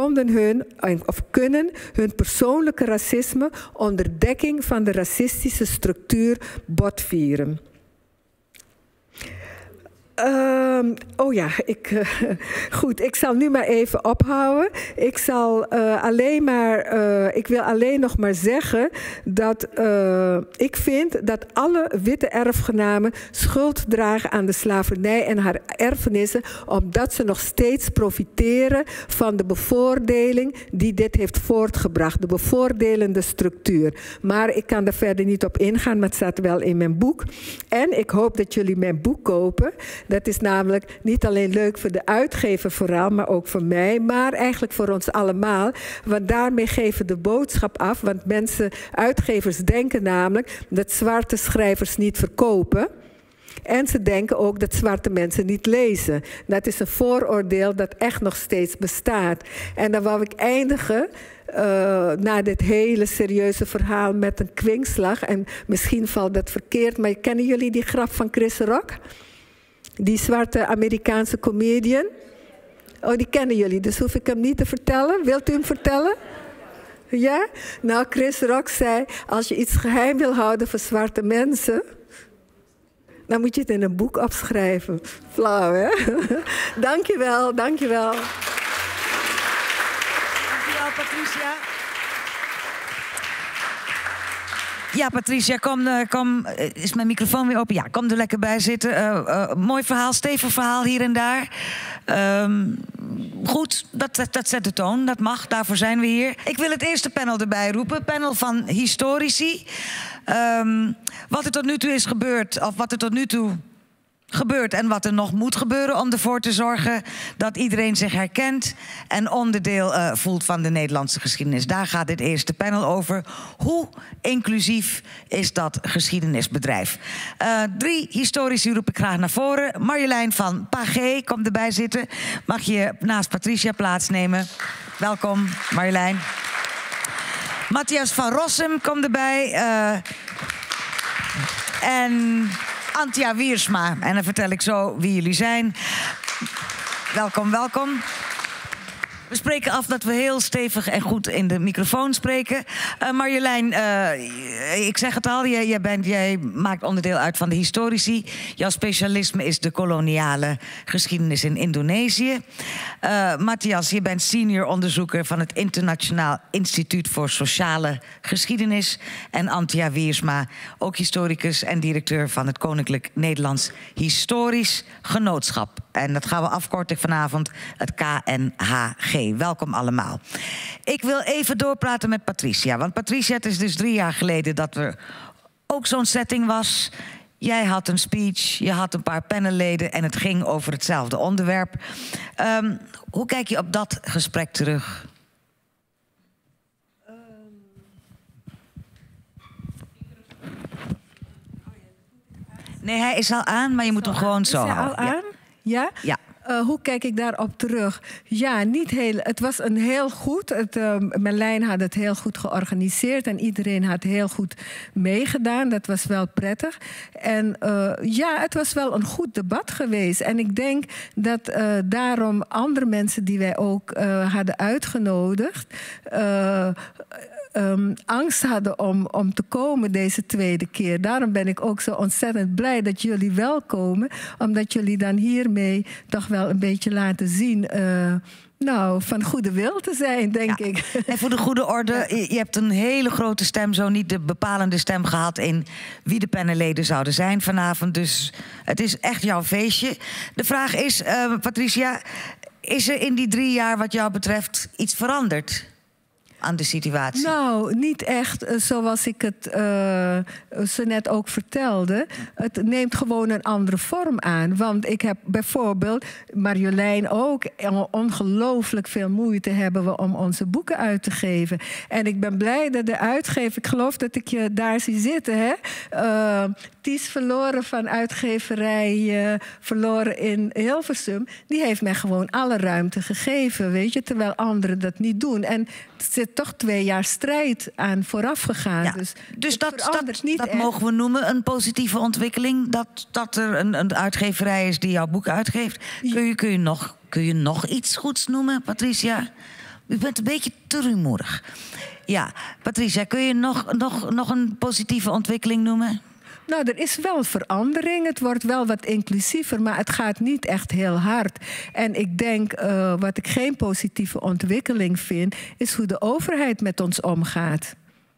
kunnen hun persoonlijke racisme onder dekking van de racistische structuur botvieren. Goed, ik zal nu maar even ophouden. Ik wil alleen nog maar zeggen dat ik vind dat alle witte erfgenamen schuld dragen aan de slavernij en haar erfenissen, omdat ze nog steeds profiteren van de bevoordeling die dit heeft voortgebracht, de bevoordelende structuur. Maar ik kan daar verder niet op ingaan, maar het staat wel in mijn boek. En ik hoop dat jullie mijn boek kopen. Dat is namelijk niet alleen leuk voor de uitgever vooral, maar ook voor mij, maar eigenlijk voor ons allemaal. Want daarmee geven we de boodschap af, want uitgevers denken namelijk dat zwarte schrijvers niet verkopen. En ze denken ook dat zwarte mensen niet lezen. Dat is een vooroordeel dat echt nog steeds bestaat. En dan wou ik eindigen na dit hele serieuze verhaal met een kwinkslag. En misschien valt dat verkeerd, maar kennen jullie die grap van Chris Rock? Die zwarte Amerikaanse comedian? Oh, die kennen jullie, dus hoef ik hem niet te vertellen. Wilt u hem vertellen? Ja? Nou, Chris Rock zei, als je iets geheim wil houden voor zwarte mensen, dan moet je het in een boek opschrijven. Flauw, hè? Dankjewel, dankjewel. Dankjewel, Patricia. Ja, Patricia, kom. Is mijn microfoon weer open? Ja, kom er lekker bij zitten. Mooi verhaal, stevig verhaal hier en daar. Goed, dat zet de toon. Dat mag, daarvoor zijn we hier. Ik wil het eerste panel erbij roepen. Panel van historici. Wat er tot nu toe is gebeurd, of wat er tot nu toe gebeurt en wat er nog moet gebeuren om ervoor te zorgen dat iedereen zich herkent en onderdeel voelt van de Nederlandse geschiedenis. Daar gaat dit eerste panel over. Hoe inclusief is dat geschiedenisbedrijf? 3 historici roep ik graag naar voren. Marjolein van Pagé, kom erbij zitten. Mag je naast Patricia plaatsnemen. Welkom, Marjolein. Matthias van Rossum, kom erbij. En Antja Wiersma. En dan vertel ik zo wie jullie zijn. Welkom, welkom. We spreken af dat we heel stevig en goed in de microfoon spreken. Marjolein, ik zeg het al, jij maakt onderdeel uit van de historici. Jouw specialisme is de koloniale geschiedenis in Indonesië. Matthias, je bent senior onderzoeker van het Internationaal Instituut voor Sociale Geschiedenis. En Antja Wiersma, ook historicus en directeur van het Koninklijk Nederlands Historisch Genootschap. En dat gaan we afkorten vanavond, het KNHG. Welkom allemaal. Ik wil even doorpraten met Patricia. Want Patricia, het is dus 3 jaar geleden dat er ook zo'n setting was. Jij had een speech, je had een paar panelleden en het ging over hetzelfde onderwerp. Hoe kijk je op dat gesprek terug? Nee, hij is al aan, maar je moet hem gewoon zo houden. Is hij al aan? Ja? Ja. Hoe kijk ik daarop terug? Ja, niet heel. Het was een heel goed. Merlijn had het heel goed georganiseerd en iedereen had heel goed meegedaan. Dat was wel prettig. En ja, het was wel een goed debat geweest. En ik denk dat daarom andere mensen die wij ook hadden uitgenodigd angst hadden om te komen deze tweede keer. Daarom ben ik ook zo ontzettend blij dat jullie wel komen. Omdat jullie dan hiermee toch wel een beetje laten zien van goede wil te zijn, denk ik. En voor de goede orde, je hebt een hele grote stem, zo niet de bepalende stem gehad in wie de panelleden zouden zijn vanavond. Dus het is echt jouw feestje. De vraag is, Patricia, is er in die 3 jaar wat jou betreft iets veranderd aan de situatie? Nou, niet echt zoals ik het zo net ook vertelde. Het neemt gewoon een andere vorm aan. Want ik heb bijvoorbeeld, Marjolein ook, ongelooflijk veel moeite hebben we om onze boeken uit te geven. En ik ben blij dat de uitgever, ik geloof dat ik je daar zie zitten, hè? Ties Verloren van uitgeverij Verloren in Hilversum, die heeft mij gewoon alle ruimte gegeven, weet je, terwijl anderen dat niet doen. En er zit toch 2 jaar strijd aan vooraf gegaan. Ja, dus dat mogen we noemen een positieve ontwikkeling, dat er een uitgeverij is die jouw boek uitgeeft. Kun je nog iets goeds noemen, Patricia? U bent een beetje te rumoerig. Ja, Patricia, kun je nog een positieve ontwikkeling noemen? Nou, er is wel verandering. Het wordt wel wat inclusiever, maar het gaat niet echt heel hard. En ik denk, wat ik geen positieve ontwikkeling vind, is hoe de overheid met ons omgaat.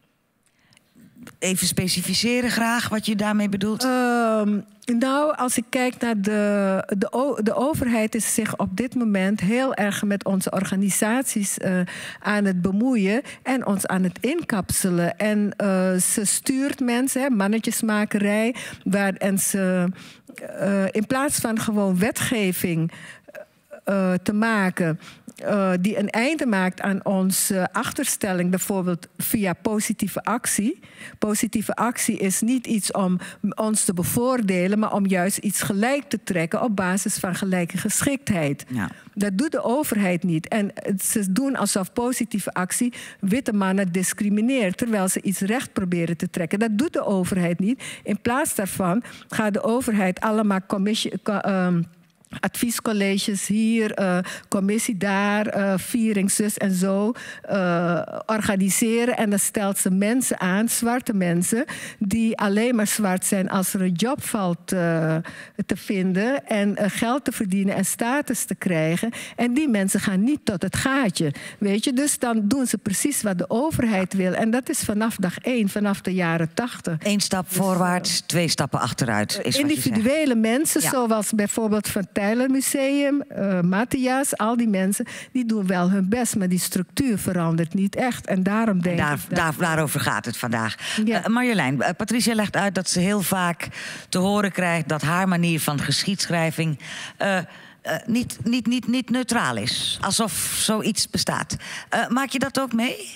Even specificeren graag wat je daarmee bedoelt. Nou, als ik kijk naar de overheid is zich op dit moment heel erg met onze organisaties aan het bemoeien en ons aan het inkapselen. En ze stuurt mensen, mannetjesmakerij, en ze in plaats van gewoon wetgeving te maken die een einde maakt aan onze achterstelling, bijvoorbeeld via positieve actie. Positieve actie is niet iets om ons te bevoordelen, maar om juist iets gelijk te trekken op basis van gelijke geschiktheid. Ja. Dat doet de overheid niet. En ze doen alsof positieve actie witte mannen discrimineert, terwijl ze iets recht proberen te trekken. Dat doet de overheid niet. In plaats daarvan gaat de overheid allemaal adviescolleges hier, commissie daar, viering zus en zo organiseren. En dan stelt ze mensen aan, zwarte mensen, die alleen maar zwart zijn als er een job valt te vinden en geld te verdienen en status te krijgen. En die mensen gaan niet tot het gaatje, weet je. Dus dan doen ze precies wat de overheid wil. En dat is vanaf dag 1, vanaf de jaren 80. 1 stap voorwaarts, 2 stappen achteruit. Is individuele mensen, zoals bijvoorbeeld van Tyler Museum, Matthias, al die mensen, die doen wel hun best, maar die structuur verandert niet echt. En daarom denk ik... Daarover gaat het vandaag. Ja. Marjolein, Patricia legt uit dat ze heel vaak te horen krijgt dat haar manier van geschiedschrijving niet neutraal is. Alsof zoiets bestaat. Maak je dat ook mee?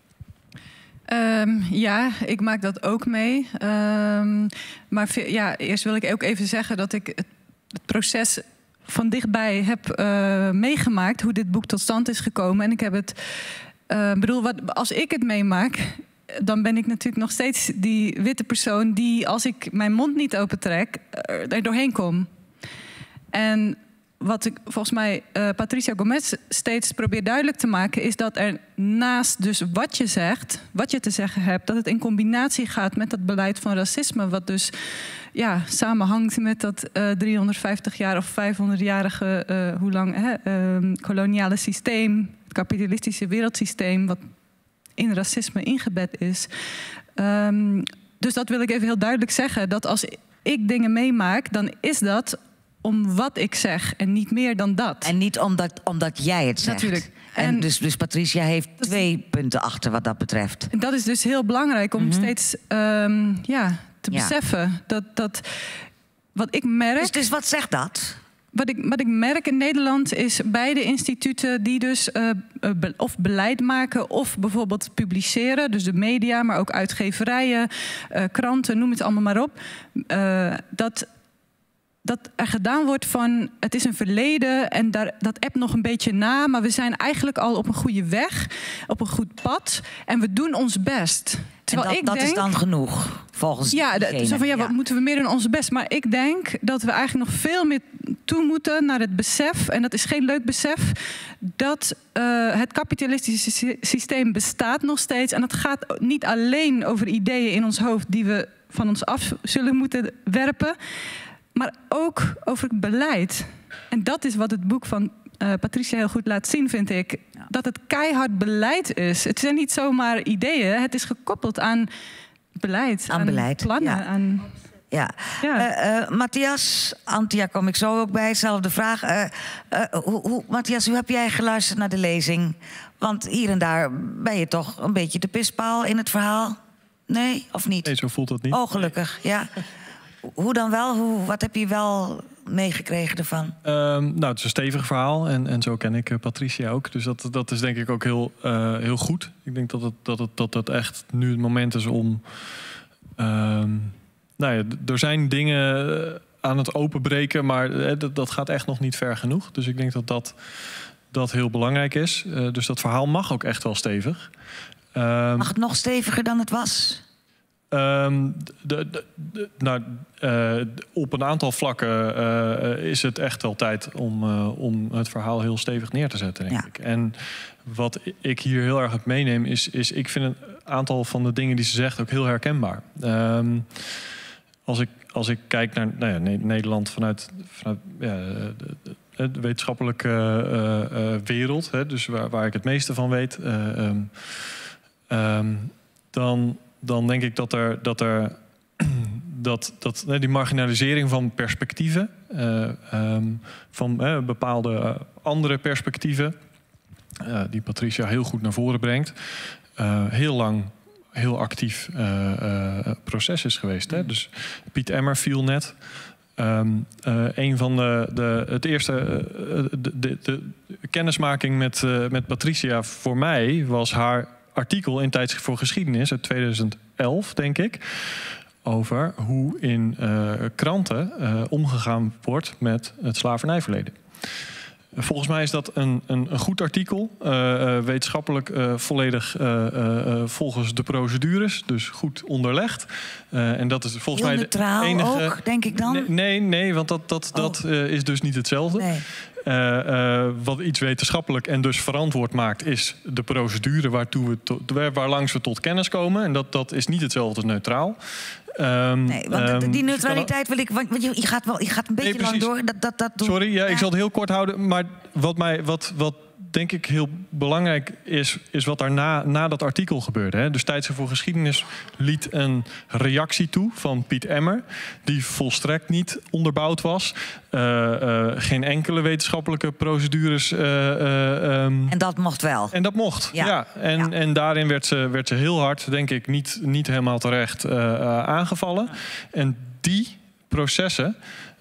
Ja, ik maak dat ook mee. Maar eerst wil ik ook even zeggen dat ik het proces van dichtbij heb meegemaakt, hoe dit boek tot stand is gekomen. En ik heb het, als ik het meemaak, dan ben ik natuurlijk nog steeds die witte persoon die, als ik mijn mond niet opentrek, er doorheen kom. En wat ik volgens mij Patricia Gomez steeds probeer duidelijk te maken, is dat er naast dus wat je zegt, wat je te zeggen hebt, dat het in combinatie gaat met dat beleid van racisme, wat dus samenhangt met dat 350 jaar of 500-jarige koloniale systeem, het kapitalistische wereldsysteem, wat in racisme ingebed is. Dus dat wil ik even heel duidelijk zeggen, dat als ik dingen meemaak, dan is dat om wat ik zeg en niet meer dan dat. En niet omdat jij het zegt. Natuurlijk. En dus Patricia heeft 2 punten achter wat dat betreft. Dat is dus heel belangrijk om steeds te beseffen. Dat wat ik merk... Dus wat zegt dat? Wat ik merk in Nederland is bij de instituten die dus of beleid maken of bijvoorbeeld publiceren, dus de media, maar ook uitgeverijen, kranten, noem het allemaal maar op, dat er gedaan wordt van, het is een verleden en dat appt nog een beetje na, maar we zijn eigenlijk al op een goede weg, op een goed pad en we doen ons best. Terwijl dat is dan genoeg, volgens wat moeten we meer dan ons best? Maar ik denk dat we eigenlijk nog veel meer toe moeten naar het besef, en dat is geen leuk besef, dat het kapitalistische systeem bestaat nog steeds. En dat gaat niet alleen over ideeën in ons hoofd die we van ons af zullen moeten werpen, maar ook over het beleid. En dat is wat het boek van Patricia heel goed laat zien, vind ik. Ja. Dat het keihard beleid is. Het zijn niet zomaar ideeën. Het is gekoppeld aan beleid. Aan beleid. Plannen. Ja. Matthias, Antia kom ik zo ook bij. Zelfde vraag. Matthias, hoe heb jij geluisterd naar de lezing? Want hier en daar ben je toch een beetje de pispaal in het verhaal. Nee, of niet? Nee, zo voelt dat niet. Oh, gelukkig, ja. Hoe dan wel? Wat heb je wel meegekregen ervan? Het is een stevig verhaal en zo ken ik Patricia ook. Dus dat is denk ik ook heel goed. Ik denk dat het echt nu het moment is om... er zijn dingen aan het openbreken, maar dat gaat echt nog niet ver genoeg. Dus ik denk dat heel belangrijk is. Dus dat verhaal mag ook echt wel stevig. Mag het nog steviger dan het was? Op een aantal vlakken is het echt wel tijd om het verhaal heel stevig neer te zetten, denk ik. En wat ik hier heel erg op meeneem is ik vind een aantal van de dingen die ze zegt ook heel herkenbaar. Als ik kijk naar Nederland vanuit de wetenschappelijke wereld, dus waar ik het meeste van weet, dan denk ik dat die marginalisering van perspectieven, van bepaalde andere perspectieven, die Patricia heel goed naar voren brengt, heel lang heel actief proces is geweest. Hè? Dus Piet Emmer viel net. een van het eerste de kennismaking met Patricia voor mij was haar artikel in Tijdschrift voor Geschiedenis uit 2011, denk ik, over hoe in kranten omgegaan wordt met het slavernijverleden. Volgens mij is dat een goed artikel, wetenschappelijk volledig volgens de procedures, dus goed onderlegd. En dat is volgens mij neutraal de enige. Ook, denk ik dan? Nee, want dat is dus niet hetzelfde. Nee. Wat iets wetenschappelijk en dus verantwoord maakt, is de procedure waarlangs we tot kennis komen. En dat is niet hetzelfde als neutraal. Nee, want die neutraliteit wil ik. Want je gaat een beetje lang door. Sorry, ik zal het heel kort houden. Maar wat denk ik heel belangrijk is wat daar na dat artikel gebeurde. Hè? Dus Tijdschrift voor Geschiedenis liet een reactie toe van Piet Emmer, die volstrekt niet onderbouwd was. Geen enkele wetenschappelijke procedures. En dat mocht wel. En dat mocht, ja. En daarin werd ze heel hard, denk ik, niet helemaal terecht aangevallen. En die processen.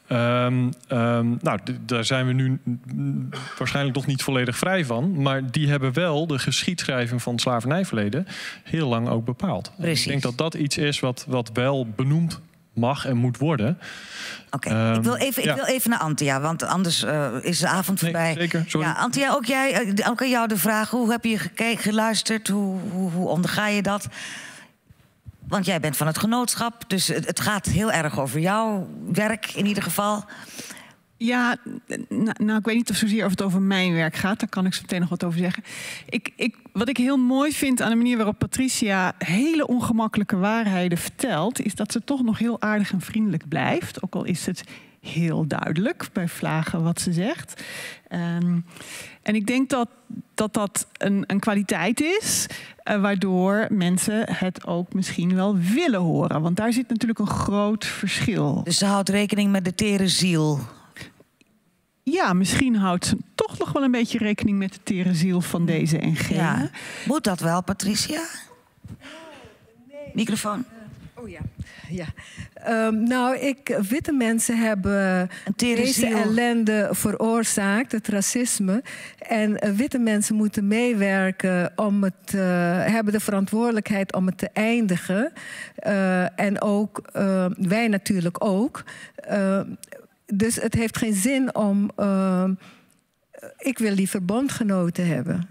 Daar zijn we nu waarschijnlijk nog niet volledig vrij van. Maar die hebben wel de geschiedschrijving van het slavernijverleden heel lang ook bepaald. Ik denk dat dat iets is wat wel benoemd mag en moet worden. Oké. Ik wil even naar Antia, want anders is de avond voorbij. Nee, zeker, sorry. Ja, Antia, ook aan jou de vraag. Hoe heb je geluisterd? Hoe onderga je dat? Want jij bent van het genootschap, dus het gaat heel erg over jouw werk in ieder geval. Ja, nou, ik weet niet zozeer of het over mijn werk gaat. Daar kan ik zo meteen nog wat over zeggen. Wat ik heel mooi vind aan de manier waarop Patricia hele ongemakkelijke waarheden vertelt, is dat ze toch nog heel aardig en vriendelijk blijft. Ook al is het heel duidelijk bij vlagen wat ze zegt. En ik denk dat een kwaliteit is, waardoor mensen het ook misschien wel willen horen. Want daar zit natuurlijk een groot verschil. Dus ze houdt rekening met de tere ziel. Ja, misschien houdt ze toch nog wel een beetje rekening met de tere ziel van deze en gene. Ja. Moet dat wel, Patricia? Microfoon. Ja. Witte mensen hebben deze ellende veroorzaakt, het racisme. En witte mensen moeten meewerken hebben de verantwoordelijkheid om het te eindigen. En ook, wij natuurlijk ook. Dus het heeft geen zin om. Ik wil liever bondgenoten hebben.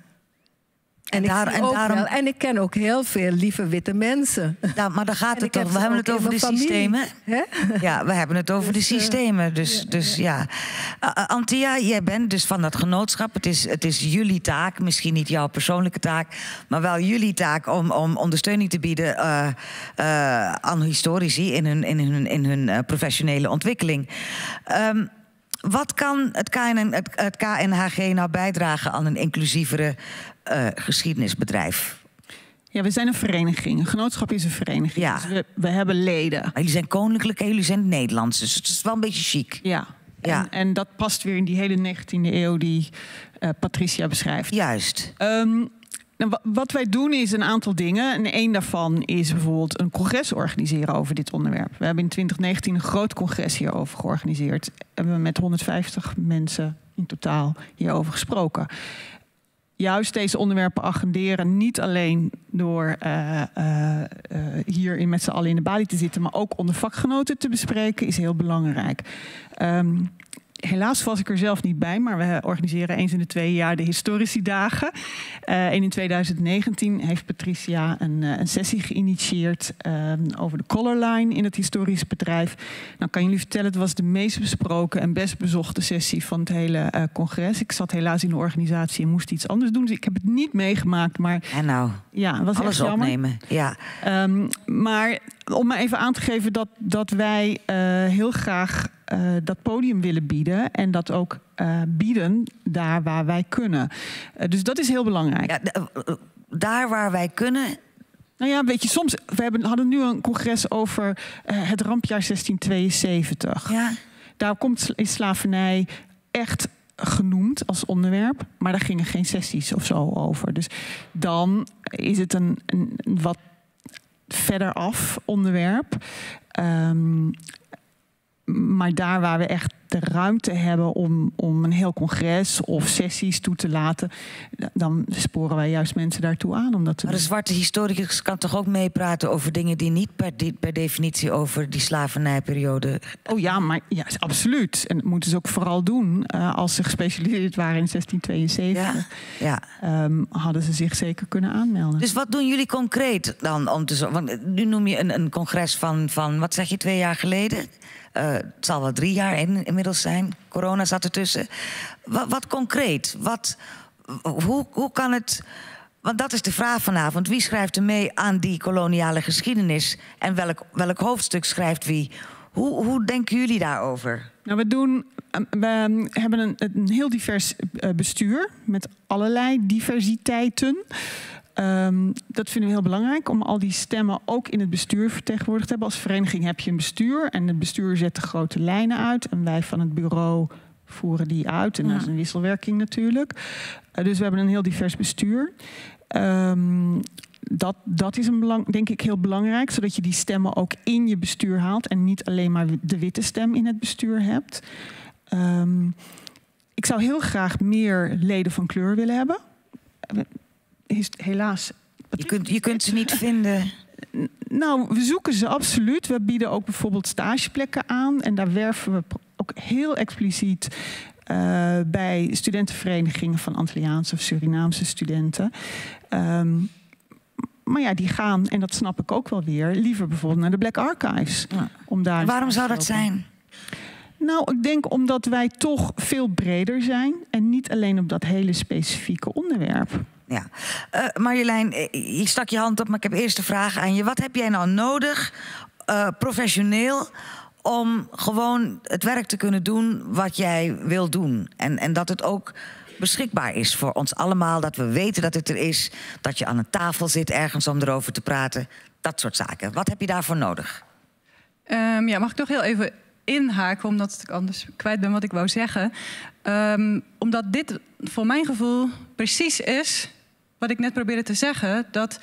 En ik ken ook heel veel lieve witte mensen. Ja, maar daar gaat het toch. We hebben het over de systemen. Ja, we hebben het over de systemen. Dus ja. Antia, jij bent dus van dat genootschap. Het is jullie taak, misschien niet jouw persoonlijke taak, maar wel jullie taak om ondersteuning te bieden aan historici in hun professionele ontwikkeling. Wat kan het KNHG nou bijdragen aan een inclusievere geschiedenisbedrijf? Ja, we zijn een vereniging. Een genootschap is een vereniging. Ja. Dus we hebben leden. Maar jullie zijn koninklijk en jullie zijn Nederlands. Dus het is wel een beetje chic. Ja. En dat past weer in die hele 19e eeuw die Patricia beschrijft. Juist. Wat wij doen is een aantal dingen. En één daarvan is bijvoorbeeld een congres organiseren over dit onderwerp. We hebben in 2019 een groot congres hierover georganiseerd. Hebben we met 150 mensen in totaal hierover gesproken. Juist deze onderwerpen agenderen, niet alleen door hier met z'n allen in de balie te zitten, maar ook onder vakgenoten te bespreken, is heel belangrijk. Helaas was ik er zelf niet bij, maar we organiseren eens in de 2 jaar de historici dagen. En in 2019 heeft Patricia een sessie geïnitieerd over de Color Line in het historisch bedrijf. Nou, kan jullie vertellen, het was de meest besproken en best bezochte sessie van het hele congres. Ik zat helaas in de organisatie en moest iets anders doen, dus ik heb het niet meegemaakt. Maar en nou, ja, was alles opnemen. Ja. Maar om maar even aan te geven dat wij heel graag dat podium willen bieden en dat ook bieden daar waar wij kunnen. Dus dat is heel belangrijk. Ja, daar waar wij kunnen. Nou ja, weet je, soms hadden nu een congres over het rampjaar 1672. Ja. Daar is slavernij echt genoemd als onderwerp, maar daar gingen geen sessies of zo over. Dus dan is het een wat verder af onderwerp. Maar daar waar we echt de ruimte hebben om een heel congres of sessies toe te laten, dan sporen wij juist mensen daartoe aan om dat te doen. Maar de zwarte historicus kan toch ook meepraten over dingen die niet per definitie over die slavernijperiode... Oh ja, maar ja, absoluut. En dat moeten ze ook vooral doen. Als ze gespecialiseerd waren in 1672, hadden ze zich zeker kunnen aanmelden. Dus wat doen jullie concreet dan? Want nu noem je een congres van, wat zeg je, 2 jaar geleden? Het zal wel 3 jaar inmiddels zijn. Corona zat ertussen. Wat concreet? Hoe kan het... Want dat is de vraag vanavond. Wie schrijft er mee aan die koloniale geschiedenis? En welk hoofdstuk schrijft wie? Hoe denken jullie daarover? Nou, we hebben een heel divers bestuur met allerlei diversiteiten. Dat vinden we heel belangrijk, om al die stemmen ook in het bestuur vertegenwoordigd te hebben. Als vereniging heb je een bestuur en het bestuur zet de grote lijnen uit. En wij van het bureau voeren die uit. En dat is een wisselwerking natuurlijk. Dus we hebben een heel divers bestuur. Dat is denk ik heel belangrijk, zodat je die stemmen ook in je bestuur haalt en niet alleen maar de witte stem in het bestuur hebt. Ik zou heel graag meer leden van kleur willen hebben. Helaas. Je kunt ze niet vinden. Nou, we zoeken ze absoluut. We bieden ook bijvoorbeeld stageplekken aan. En daar werven we ook heel expliciet bij studentenverenigingen van Antilliaanse of Surinaamse studenten. Maar ja, die gaan, en dat snap ik ook wel weer, liever bijvoorbeeld naar de Black Archives. Ja. Om daar waarom zou dat zijn? Nou, ik denk omdat wij toch veel breder zijn en niet alleen op dat hele specifieke onderwerp. Ja. Marjolein, je stak je hand op, maar ik heb eerst een vraag aan je. Wat heb jij nou nodig, professioneel, om gewoon het werk te kunnen doen wat jij wil doen? En dat het ook beschikbaar is voor ons allemaal, dat we weten dat het er is, dat je aan een tafel zit ergens om erover te praten, dat soort zaken. Wat heb je daarvoor nodig? Mag ik toch heel even inhaken, omdat ik anders kwijt ben wat ik wou zeggen. Omdat dit voor mijn gevoel precies is wat ik net probeerde te zeggen. Dat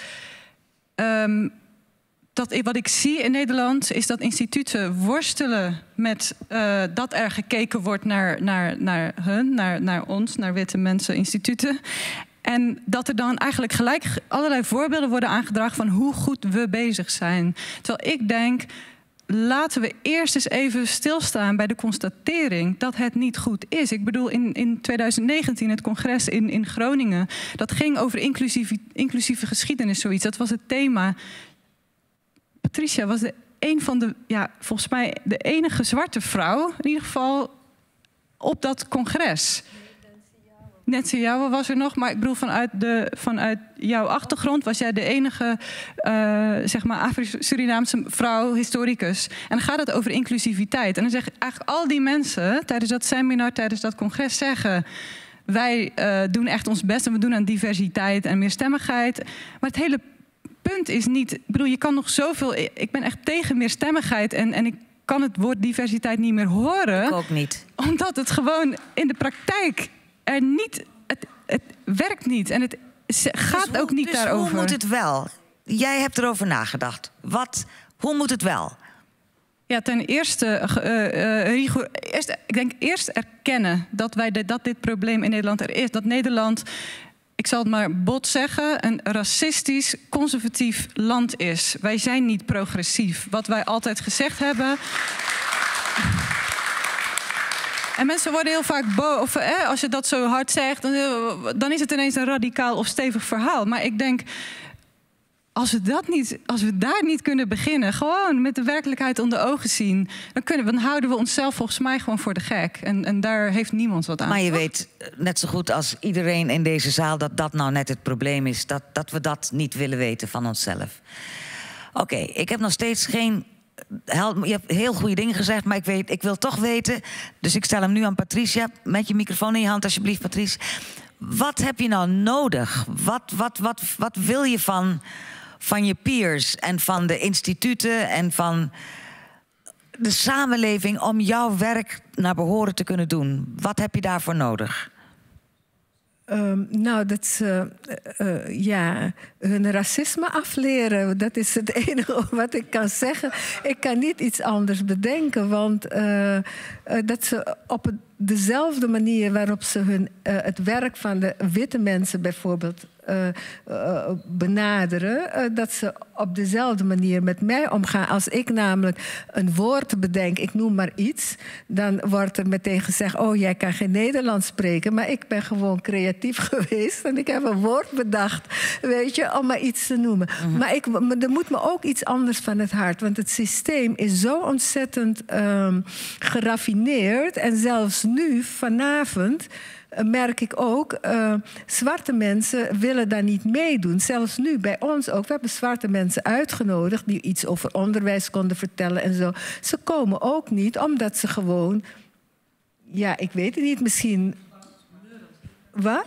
wat ik zie in Nederland is dat instituten worstelen met dat er gekeken wordt naar ons, naar witte mensen, instituten. En dat er dan eigenlijk gelijk allerlei voorbeelden worden aangedragen van hoe goed we bezig zijn. Terwijl ik denk, laten we eerst eens even stilstaan bij de constatering dat het niet goed is. Ik bedoel, in 2019, het congres in Groningen, dat ging over inclusieve geschiedenis, zoiets. Dat was het thema. Patricia was volgens mij de enige zwarte vrouw, in ieder geval, op dat congres. Nancy Jouwe was er nog, maar ik bedoel, vanuit jouw achtergrond was jij de enige, Afro-Surinaamse vrouw, historicus. En dan gaat het over inclusiviteit. En dan zeggen eigenlijk al die mensen tijdens dat seminar, tijdens dat congres zeggen, wij doen echt ons best en we doen aan diversiteit en meerstemmigheid. Maar het hele punt is niet, ik bedoel, je kan nog zoveel, ik ben echt tegen meerstemmigheid en ik kan het woord diversiteit niet meer horen. Ik ook niet. Omdat het gewoon in de praktijk er niet, het werkt niet en het gaat ook niet daarover. Hoe moet het wel? Jij hebt erover nagedacht. Hoe moet het wel? Ja, ten eerste, ik denk eerst erkennen dat dit probleem in Nederland er is. Dat Nederland, ik zal het maar bot zeggen, een racistisch, conservatief land is. Wij zijn niet progressief. Wat wij altijd gezegd hebben. En mensen worden heel vaak boos. Of als je dat zo hard zegt, dan is het ineens een radicaal of stevig verhaal. Maar ik denk, als we daar niet kunnen beginnen, gewoon met de werkelijkheid onder ogen zien, dan houden we onszelf volgens mij gewoon voor de gek. En daar heeft niemand wat aan. Maar je weet net zo goed als iedereen in deze zaal dat dat nou net het probleem is. Dat we dat niet willen weten van onszelf. Oké, ik heb nog steeds geen... Je hebt heel goede dingen gezegd, maar ik wil toch weten. Dus ik stel hem nu aan Patricia. Met je microfoon in je hand, alsjeblieft, Patrice. Wat heb je nou nodig? Wat wil je van je peers en van de instituten en van de samenleving om jouw werk naar behoren te kunnen doen? Wat heb je daarvoor nodig? Nou, dat ze hun racisme afleren. Dat is het enige wat ik kan zeggen. Ik kan niet iets anders bedenken. Want dat ze op dezelfde manier waarop ze het werk van de witte mensen bijvoorbeeld benaderen, dat ze op dezelfde manier met mij omgaan. Als ik namelijk een woord bedenk, ik noem maar iets, dan wordt er meteen gezegd, oh, jij kan geen Nederlands spreken, maar ik ben gewoon creatief geweest en ik heb een woord bedacht, weet je, om maar iets te noemen. Maar er moet me ook iets anders van het hart, want het systeem is zo ontzettend geraffineerd en zelfs nu, vanavond, merk ik ook, zwarte mensen willen daar niet meedoen. Zelfs nu, bij ons ook. We hebben zwarte mensen uitgenodigd die iets over onderwijs konden vertellen en zo. Ze komen ook niet, omdat ze gewoon... Ja, ik weet het niet, misschien... Wat?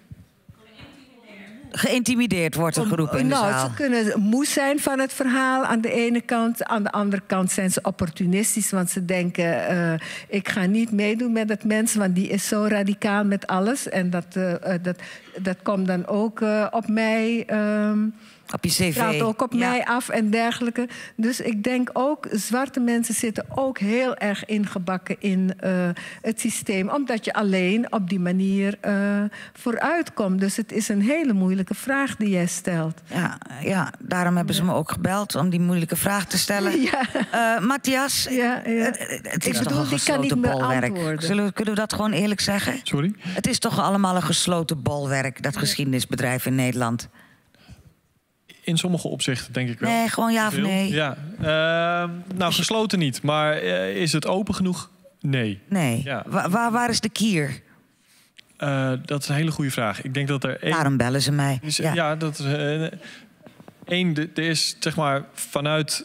Geïntimideerd wordt er geroepen in de zaal. Ze kunnen moe zijn van het verhaal aan de ene kant. Aan de andere kant zijn ze opportunistisch. Want ze denken, ik ga niet meedoen met dat mens, want die is zo radicaal met alles. En dat komt dan ook op mij... op je cv. Praat ook op mij af en dergelijke. Dus ik denk ook, zwarte mensen zitten ook heel erg ingebakken in het systeem. Omdat je alleen op die manier vooruit komt. Dus het is een hele moeilijke vraag die jij stelt. Ja, daarom hebben ze me ook gebeld om die moeilijke vraag te stellen. Ja. Matthias, het is toch een gesloten bolwerk. Kunnen we dat gewoon eerlijk zeggen? Sorry? Het is toch allemaal een gesloten bolwerk, dat geschiedenisbedrijf in Nederland. In sommige opzichten denk ik wel. Nee, gewoon ja of nee? Ja. Nou, gesloten niet. Maar is het open genoeg? Nee. Nee. Ja. Waar is de kier? Dat is een hele goede vraag. Ik denk dat er Daarom bellen ze mij. Ja, dat is... er is zeg maar vanuit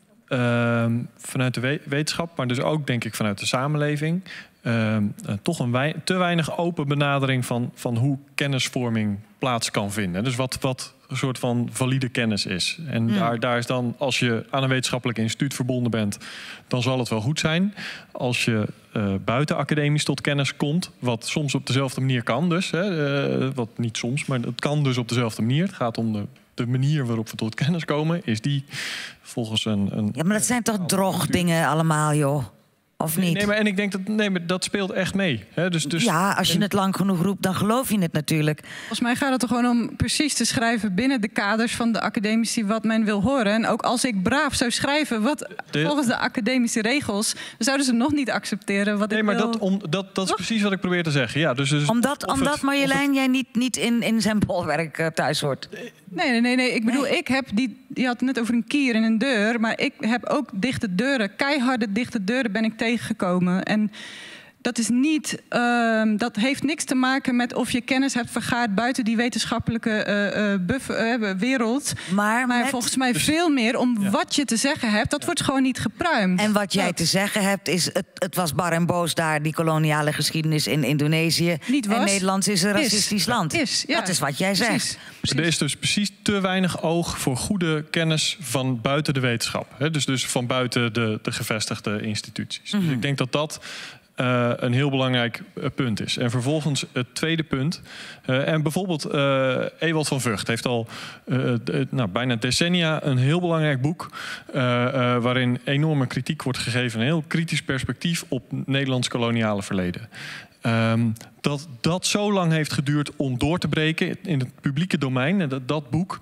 de wetenschap, maar dus ook denk ik vanuit de samenleving... toch een te weinig open benadering van hoe kennisvorming plaats kan vinden. Dus wat een soort van valide kennis is. En daar is dan, als je aan een wetenschappelijk instituut verbonden bent, dan zal het wel goed zijn. Als je buiten academisch tot kennis komt, wat soms op dezelfde manier kan dus. Wat niet soms, maar het kan dus op dezelfde manier. Het gaat om de manier waarop we tot kennis komen, is die volgens een... Ja, maar dat zijn toch drogdingen allemaal, joh? Of niet? Nee, en ik denk dat speelt echt mee. Hè? Dus, ja, als je het lang genoeg roept, dan geloof je het natuurlijk. Volgens mij gaat het er gewoon om precies te schrijven binnen de kaders van de academici wat men wil horen. En ook als ik braaf zou schrijven volgens de academische regels, dan zouden ze nog niet accepteren wat ik wil. Maar dat is precies wat ik probeer te zeggen. Ja, dus omdat Marjolein, jij niet in zijn bolwerk thuis hoort. Nee. Ik bedoel, je had het net over een kier en een deur. Maar ik heb ook dichte deuren. Keiharde dichte deuren ben ik tegengekomen. En dat is niet... dat heeft niks te maken met of je kennis hebt vergaard buiten die wetenschappelijke wereld. Maar volgens mij veel meer om wat je te zeggen hebt. Dat wordt gewoon niet gepruimd. En wat jij te zeggen hebt is... Het was bar en boos daar, die koloniale geschiedenis in Indonesië. Niet was. En Nederland is een racistisch land. Dat is wat jij zegt. Er is dus precies te weinig oog voor goede kennis van buiten de wetenschap. Hè? Dus van buiten de gevestigde instituties. Dus ik denk dat een heel belangrijk punt is. En vervolgens het tweede punt. En bijvoorbeeld Ewald van Vught heeft al bijna decennia een heel belangrijk boek... waarin enorme kritiek wordt gegeven... een heel kritisch perspectief op Nederlands koloniale verleden. Dat zo lang heeft geduurd om door te breken in het publieke domein. En dat boek...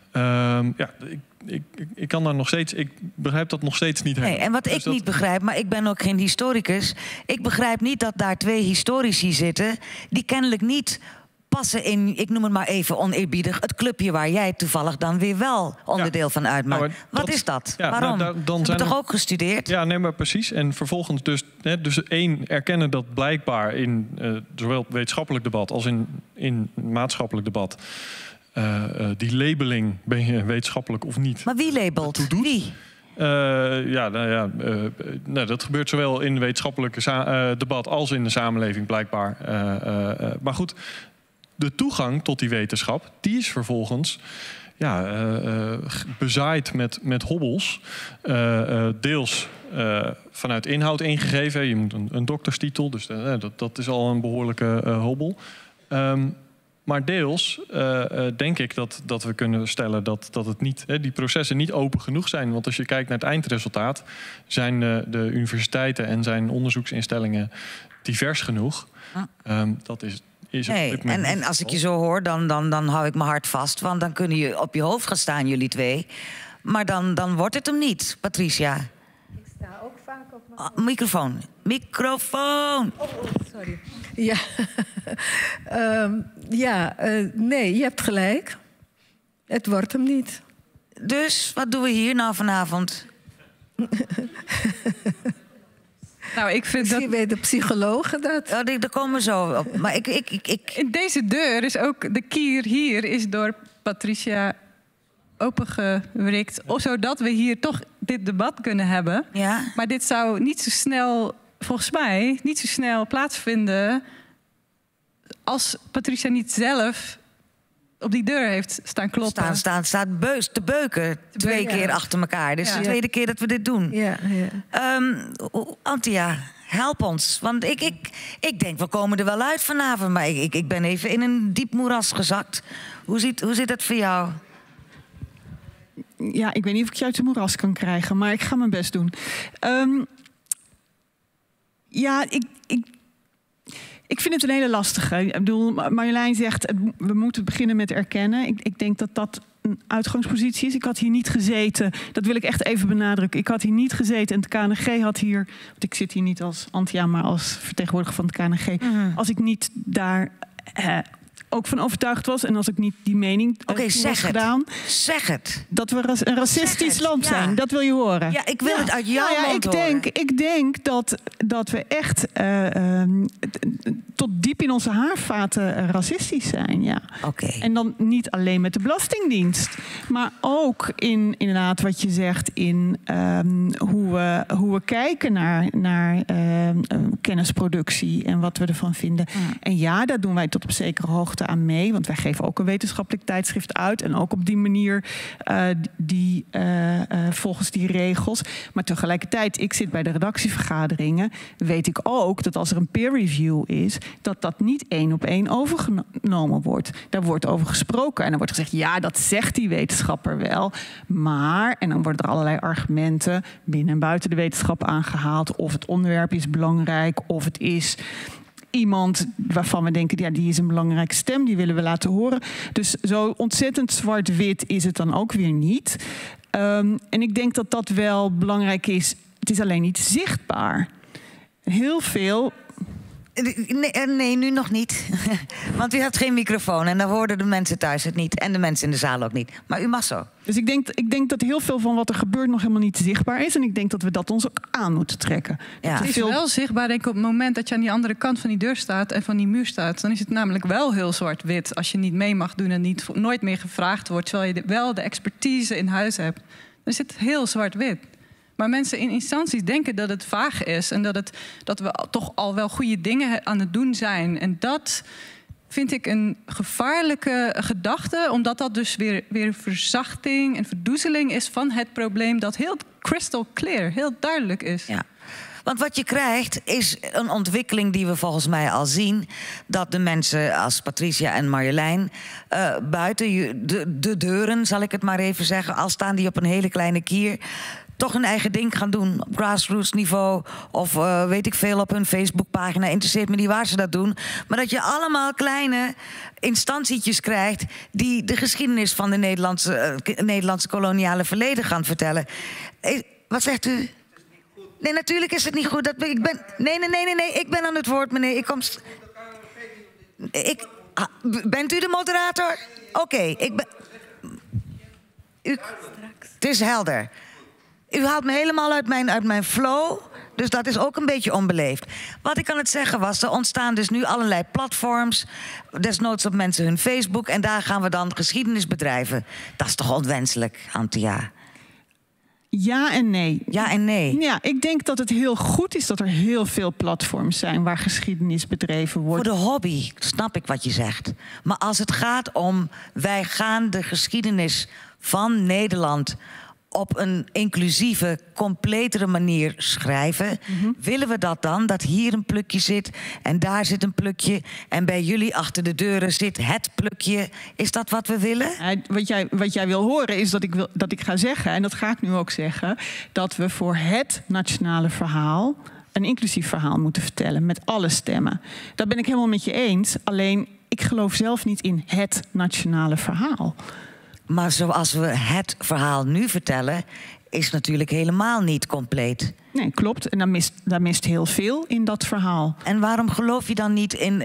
Ik kan daar nog steeds... Ik begrijp dat nog steeds niet helemaal. Nee, en wat ik niet begrijp, maar ik ben ook geen historicus... ik begrijp niet dat daar twee historici zitten... die kennelijk niet passen in, ik noem het maar even oneerbiedig... het clubje waar jij toevallig dan weer wel onderdeel van uitmaakt. Nou, wat is dat? Ja, waarom? Dan zijn toch ook gestudeerd? Ja, nee, maar precies. En vervolgens dus erkennen dat blijkbaar in zowel wetenschappelijk debat... als in maatschappelijk debat... die labeling, ben je wetenschappelijk of niet? Maar wie labelt? Wie? Dat gebeurt zowel in het wetenschappelijke debat als in de samenleving blijkbaar. Maar goed, de toegang tot die wetenschap, die is vervolgens bezaaid met hobbels. Deels vanuit inhoud ingegeven. Je moet een dokterstitel, dus dat is al een behoorlijke hobbel. Maar deels denk ik dat we kunnen stellen dat het niet, die processen niet open genoeg zijn. Want als je kijkt naar het eindresultaat, zijn de universiteiten en zijn onderzoeksinstellingen divers genoeg. Dat is nee, en als ik je zo hoor, dan hou ik mijn hart vast. Want dan kunnen je op je hoofd gaan staan, jullie twee. Maar dan wordt het hem niet, Patricia. Ik sta ook vaak op mijn... Microfoon! Oh, sorry. Ja, nee, je hebt gelijk. Het wordt hem niet. Dus, wat doen we hier nou vanavond? Nou, ik vind Misschien weet de psychologen dat. Ja, daar komen we zo op. Maar In deze deur is ook de kier hier is door Patricia opengewrikt, zodat we hier toch dit debat kunnen hebben. Ja. Maar dit zou niet zo snel, volgens mij, niet zo snel plaatsvinden als Patricia niet zelf op die deur heeft staan kloppen. Staat te beuken 2 keer achter elkaar. Dit is de tweede keer dat we dit doen. Ja. Antia, help ons. Want ik denk, we komen er wel uit vanavond. Maar ik ben even in een diep moeras gezakt. Hoe zit het voor jou? Ja, ik weet niet of ik je uit de moeras kan krijgen, maar ik ga mijn best doen. Ik vind het een hele lastige. Ik bedoel, Marjolein zegt, we moeten beginnen met erkennen. Ik denk dat dat een uitgangspositie is. Ik had hier niet gezeten, dat wil ik echt even benadrukken. Ik had hier niet gezeten en het KNG had hier... Want ik zit hier niet als Antia, maar als vertegenwoordiger van het KNG. Als ik niet daar... ook van overtuigd was en als ik niet die mening was gedaan. Zeg het. Dat we een racistisch land zijn. Ja. Dat wil je horen. Ja, ik wil het uit jouw mond horen. Ik denk dat we echt tot diep in onze haarvaten racistisch zijn. Ja. Okay. En dan niet alleen met de Belastingdienst, maar ook in inderdaad wat je zegt in hoe we kijken naar kennisproductie en wat we ervan vinden. En ja, daar doen wij tot op zekere hoogte aan mee, want wij geven ook een wetenschappelijk tijdschrift uit en ook op die manier volgens die regels. Maar tegelijkertijd, ik zit bij de redactievergaderingen, weet ik ook dat als er een peer review is, dat niet 1 op 1 overgenomen wordt. Daar wordt over gesproken en dan wordt gezegd, ja, dat zegt die wetenschapper wel, maar, en dan worden er allerlei argumenten binnen en buiten de wetenschap aangehaald, of het onderwerp is belangrijk, of het is iemand waarvan we denken, ja, die is een belangrijke stem, die willen we laten horen. Dus zo ontzettend zwart-wit is het dan ook weer niet. En ik denk dat dat wel belangrijk is. Het is alleen niet zichtbaar. Heel veel... Nee, nu nog niet. Want u had geen microfoon en dan hoorden de mensen thuis het niet. En de mensen in de zaal ook niet. Maar u mag zo. Dus ik denk dat heel veel van wat er gebeurt nog helemaal niet zichtbaar is. En ik denk dat we dat ons ook aan moeten trekken. Ja. Het is wel zichtbaar, denk ik, op het moment dat je aan die andere kant van die deur staat en van die muur staat. Dan is het namelijk wel heel zwart-wit als je niet mee mag doen en nooit meer gevraagd wordt. Terwijl je wel de expertise in huis hebt. Dan is het heel zwart-wit. Maar mensen in instanties denken dat het vaag is en dat we toch al wel goede dingen aan het doen zijn. En dat vind ik een gevaarlijke gedachte, omdat dat dus weer verzachting en verdoezeling is van het probleem dat heel crystal clear, heel duidelijk is. Ja. Want wat je krijgt is een ontwikkeling die we volgens mij al zien. Dat de mensen als Patricia en Marjolein buiten de deuren, zal ik het maar even zeggen, al staan die op een hele kleine kier, toch hun eigen ding gaan doen op grassroots niveau of weet ik veel op hun Facebookpagina. Interesseert me niet waar ze dat doen. Maar dat je allemaal kleine instantietjes krijgt die de geschiedenis van de Nederlandse koloniale verleden gaan vertellen. Wat zegt u? Nee, natuurlijk is het niet goed. Nee, ik ben aan het woord, meneer. Bent u de moderator? Oké, het is helder. U haalt me helemaal uit mijn flow, dus dat is ook een beetje onbeleefd. Wat ik aan het zeggen was, er ontstaan dus nu allerlei platforms, desnoods op mensen hun Facebook, en daar gaan we dan geschiedenis bedrijven. Dat is toch onwenselijk, Antia? Ja en nee. Ja en nee. Ja, ik denk dat het heel goed is dat er heel veel platforms zijn waar geschiedenis bedreven wordt. Voor de hobby snap ik wat je zegt. Maar als het gaat om, wij gaan de geschiedenis van Nederland op een inclusieve, completere manier schrijven. Willen we dat dan? Dat hier een plukje zit en daar zit een plukje en bij jullie achter de deuren zit het plukje. Is dat wat we willen? Wat jij wil horen is dat ik ga zeggen, en dat ga ik nu ook zeggen, dat we voor het nationale verhaal een inclusief verhaal moeten vertellen met alle stemmen. Dat ben ik helemaal met je eens. Alleen, ik geloof zelf niet in het nationale verhaal. Maar zoals we het verhaal nu vertellen, is natuurlijk helemaal niet compleet. Nee, klopt. En daar mist heel veel in dat verhaal. En waarom geloof je dan niet in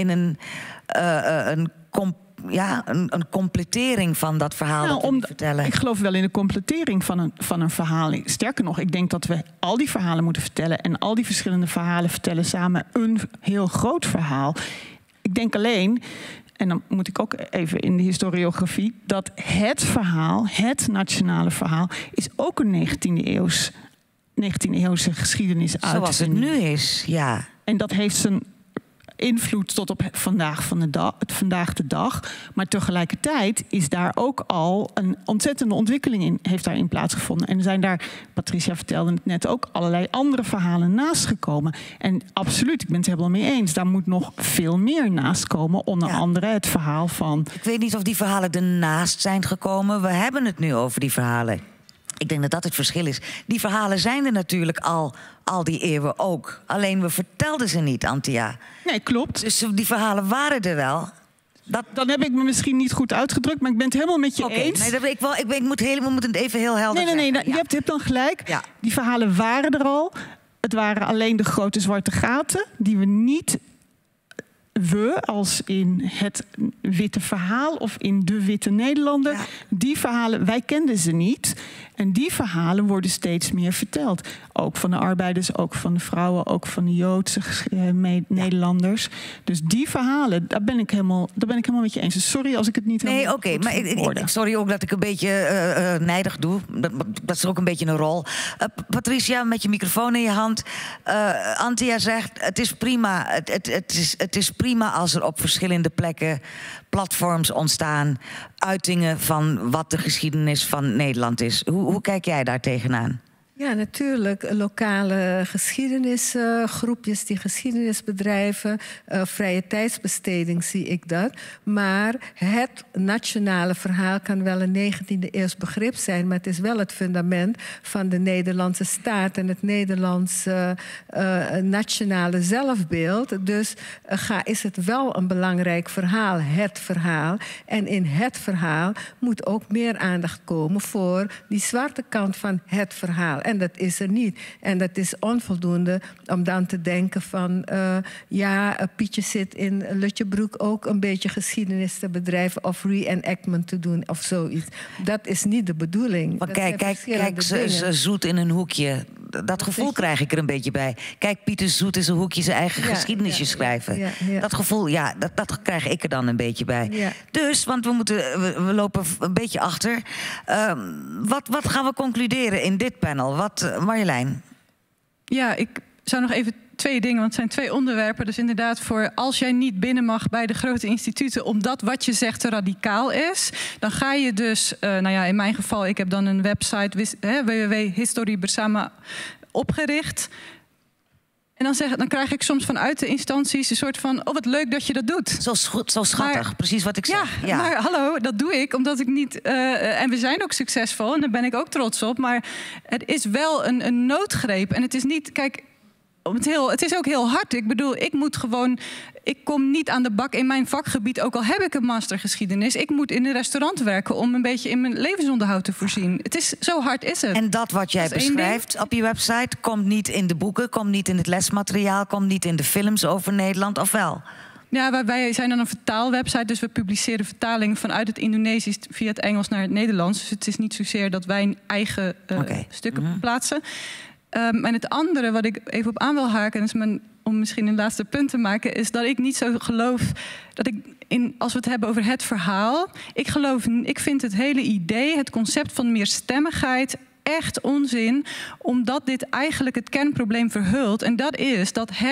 een completering van dat verhaal dat we vertellen? Ik geloof wel in de completering van een verhaal. Sterker nog, ik denk dat we al die verhalen moeten vertellen en al die verschillende verhalen vertellen samen een heel groot verhaal. Ik denk alleen, en dan moet ik ook even in de historiografie, dat het verhaal, het nationale verhaal, is ook een 19e-eeuwse geschiedenis uit. Zoals het nu is, ja. En dat heeft zijn invloed tot op vandaag de dag. Maar tegelijkertijd is daar ook al een ontzettende ontwikkeling in, heeft daarin plaatsgevonden. En er zijn daar, Patricia vertelde het net ook, allerlei andere verhalen naast gekomen. En absoluut, ik ben het helemaal mee eens. Daar moet nog veel meer naast komen. Onder andere het verhaal van... Ik weet niet of die verhalen ernaast zijn gekomen. We hebben het nu over die verhalen. Ik denk dat dat het verschil is. Die verhalen zijn er natuurlijk al die eeuwen ook. Alleen we vertelden ze niet, Antia. Nee, klopt. Dus die verhalen waren er wel. Dan heb ik me misschien niet goed uitgedrukt, maar ik ben het helemaal met je eens. Nee, we moeten het even heel helder zeggen. Nee, je hebt dan gelijk. Ja. Die verhalen waren er al. Het waren alleen de grote zwarte gaten die we niet... als in het witte verhaal of in de witte Nederlander. Ja. Die verhalen, wij kenden ze niet. En die verhalen worden steeds meer verteld. Ook van de arbeiders, ook van de vrouwen, ook van de Joodse Nederlanders. Dus die verhalen, daar ben ik helemaal met je eens. Dus sorry als ik het niet helemaal goed maar sorry ook dat ik een beetje nijdig doe. Dat is ook een beetje een rol. Patricia, met je microfoon in je hand. Antia zegt, het is prima. Het is prima als er op verschillende plekken platforms ontstaan, uitingen van wat de geschiedenis van Nederland is. Hoe kijk jij daar tegenaan? Ja, natuurlijk. Lokale geschiedenisgroepjes die geschiedenis bedrijven. Vrije tijdsbesteding zie ik dat. Maar het nationale verhaal kan wel een 19e-eeuws begrip zijn. Maar het is wel het fundament van de Nederlandse staat en het Nederlandse nationale zelfbeeld. Dus is het wel een belangrijk verhaal, het verhaal. En in het verhaal moet ook meer aandacht komen voor die zwarte kant van het verhaal. En dat is er niet. En dat is onvoldoende om dan te denken van... Pietje zit in Lutjebroek ook een beetje geschiedenis te bedrijven... of reenactment te doen of zoiets. Dat is niet de bedoeling. Maar kijk, ze zoet in een hoekje. Dat gevoel krijg ik er een beetje bij. Kijk, Pieter Zoet in zijn hoekje zijn eigen geschiedenisje schrijven. Ja. Dat gevoel, dat krijg ik er dan een beetje bij. Ja. Dus, want we lopen een beetje achter. Wat gaan we concluderen in dit panel? Marjolein? Ja, ik zou nog even 2 dingen, want het zijn 2 onderwerpen. Dus inderdaad, voor als jij niet binnen mag bij de grote instituten... omdat wat je zegt te radicaal is... dan ga je dus, in mijn geval... ik heb dan een website, www.historiebersama opgericht... En dan krijg ik soms vanuit de instanties een soort van... oh, wat leuk dat je dat doet. Zo schattig, maar, precies wat ik zeg. Ja, maar hallo, dat doe ik omdat ik niet... en we zijn ook succesvol en daar ben ik ook trots op. Maar het is wel een noodgreep. En het is niet... Kijk, het is ook heel hard. Ik bedoel, ik kom niet aan de bak in mijn vakgebied... ook al heb ik een mastergeschiedenis. Ik moet in een restaurant werken om een beetje in mijn levensonderhoud te voorzien. Het is, zo hard is het. En dat wat jij beschrijft op je website... komt niet in de boeken, komt niet in het lesmateriaal... komt niet in de films over Nederland, of wel? Ja, wij zijn dan een vertaalwebsite, dus we publiceren vertalingen vanuit het Indonesisch via het Engels naar het Nederlands. Dus het is niet zozeer dat wij eigen stukken plaatsen. En het andere wat ik even op aan wil haken, is om misschien een laatste punt te maken, is dat ik niet zo geloof dat als we het hebben over het verhaal, ik vind het hele idee, het concept van meerstemmigheid echt onzin, omdat dit eigenlijk het kernprobleem verhult. En dat is dat het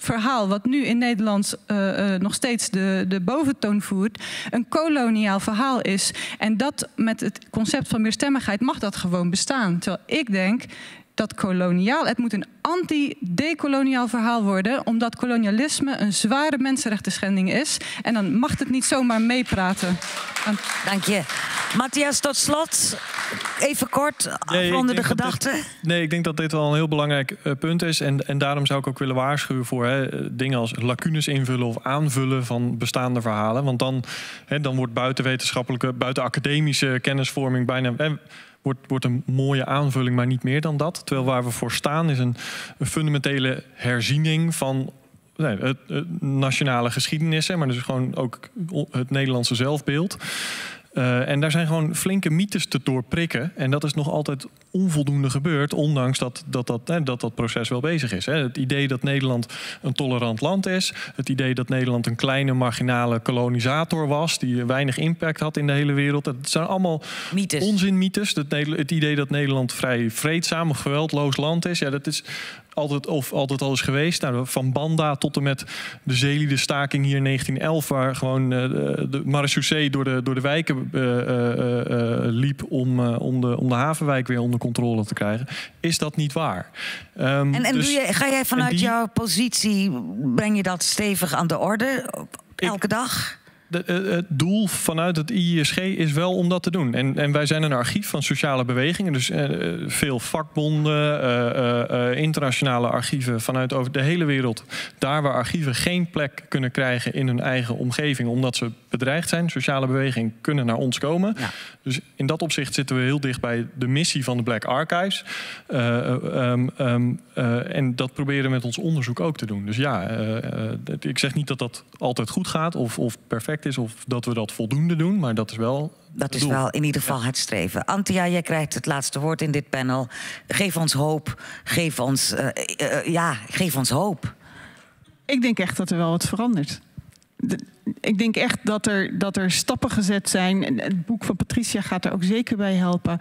verhaal wat nu in Nederland nog steeds de boventoon voert, een koloniaal verhaal is. En dat met het concept van meerstemmigheid mag dat gewoon bestaan. Terwijl ik denk dat koloniaal, het moet een anti-dekoloniaal verhaal worden, omdat kolonialisme een zware mensenrechtenschending is. En dan mag het niet zomaar meepraten. Dank je. Matthias, tot slot, even kort, afronden de gedachten. Ik denk dat dit wel een heel belangrijk punt is. En daarom zou ik ook willen waarschuwen voor dingen als lacunes invullen of aanvullen van bestaande verhalen. Want dan wordt buitenwetenschappelijke, buitenacademische kennisvorming bijna... Wordt een mooie aanvulling, maar niet meer dan dat. Terwijl waar we voor staan is een fundamentele herziening van het nationale geschiedenissen, maar dus gewoon ook het Nederlandse zelfbeeld. En daar zijn gewoon flinke mythes te doorprikken. En dat is nog altijd onvoldoende gebeurd, ondanks dat proces wel bezig is. Het idee dat Nederland een tolerant land is. Het idee dat Nederland een kleine marginale kolonisator was, die weinig impact had in de hele wereld. Dat zijn allemaal onzinmythes. Het idee dat Nederland vrij vreedzaam of geweldloos land is. Ja, dat is altijd al is geweest. Nou, van Banda tot en met de Zeeliede-staking hier in 1911... waar gewoon de marechaussee door de wijken liep om de havenwijk weer onder controle te krijgen, is dat niet waar. Ga jij vanuit jouw positie, breng je dat stevig aan de orde elke dag? Het doel vanuit het IISG is wel om dat te doen. En wij zijn een archief van sociale bewegingen. Dus veel vakbonden, internationale archieven vanuit over de hele wereld. Daar waar archieven geen plek kunnen krijgen in hun eigen omgeving, omdat ze bedreigd zijn. Sociale bewegingen kunnen naar ons komen. Ja. Dus in dat opzicht zitten we heel dicht bij de missie van de Black Archives. En dat proberen we met ons onderzoek ook te doen. Dus ja, ik zeg niet dat dat altijd goed gaat of perfect is of dat we dat voldoende doen, maar dat is wel... Dat is wel in ieder geval het streven. Antia, jij krijgt het laatste woord in dit panel. Geef ons hoop. Geef ons hoop. Ik denk echt dat er wel wat verandert. Ik denk echt dat er stappen gezet zijn. En het boek van Patricia gaat er ook zeker bij helpen.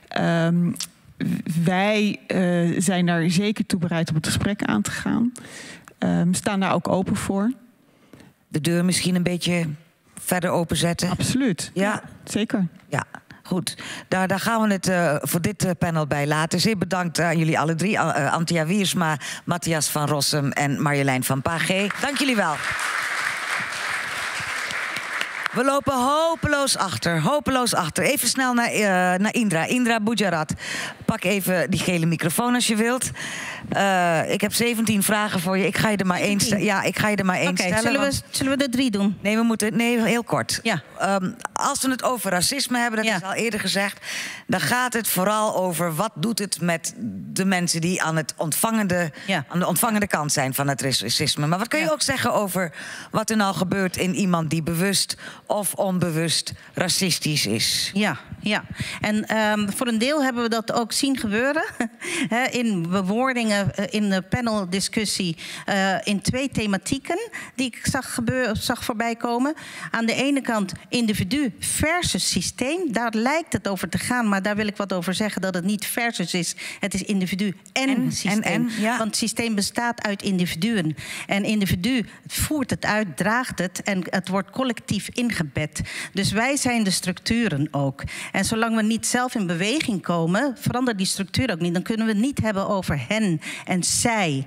Wij zijn daar zeker toe bereid om het gesprek aan te gaan. Staan daar ook open voor. De deur misschien een beetje verder openzetten? Absoluut. Ja, zeker. Ja, goed. Daar gaan we het voor dit panel bij laten. Zeer bedankt aan jullie alle drie. Antia Wiersma, Matthias van Rossum en Marjolein van Pagé. Dank jullie wel. We lopen hopeloos achter. Even snel naar Indra. Indra Boudjarat. Pak even die gele microfoon als je wilt. Ik heb 17 vragen voor je. Ik ga je er maar één stellen. Ja, ik ga je er maar één stellen. Zullen we er 3 doen? Nee, heel kort. Ja. Als we het over racisme hebben, dat is al eerder gezegd, dan gaat het vooral over wat doet het met de mensen die aan de ontvangende kant zijn van het racisme. Maar wat kun je ook zeggen over wat er nou gebeurt in iemand die bewust of onbewust racistisch is? Ja. En voor een deel hebben we dat ook zien gebeuren. In bewoordingen, in de paneldiscussie, in 2 thematieken die ik zag voorbij komen. Aan de ene kant individu versus systeem. Daar lijkt het over te gaan, maar daar wil ik wat over zeggen, dat het niet versus is. Het is individu en systeem. Want het systeem bestaat uit individuen. En individu voert het uit, draagt het en het wordt collectief ingebed. Dus wij zijn de structuren ook. En zolang we niet zelf in beweging komen, verandert die structuur ook niet. Dan kunnen we het niet hebben over hen en zij.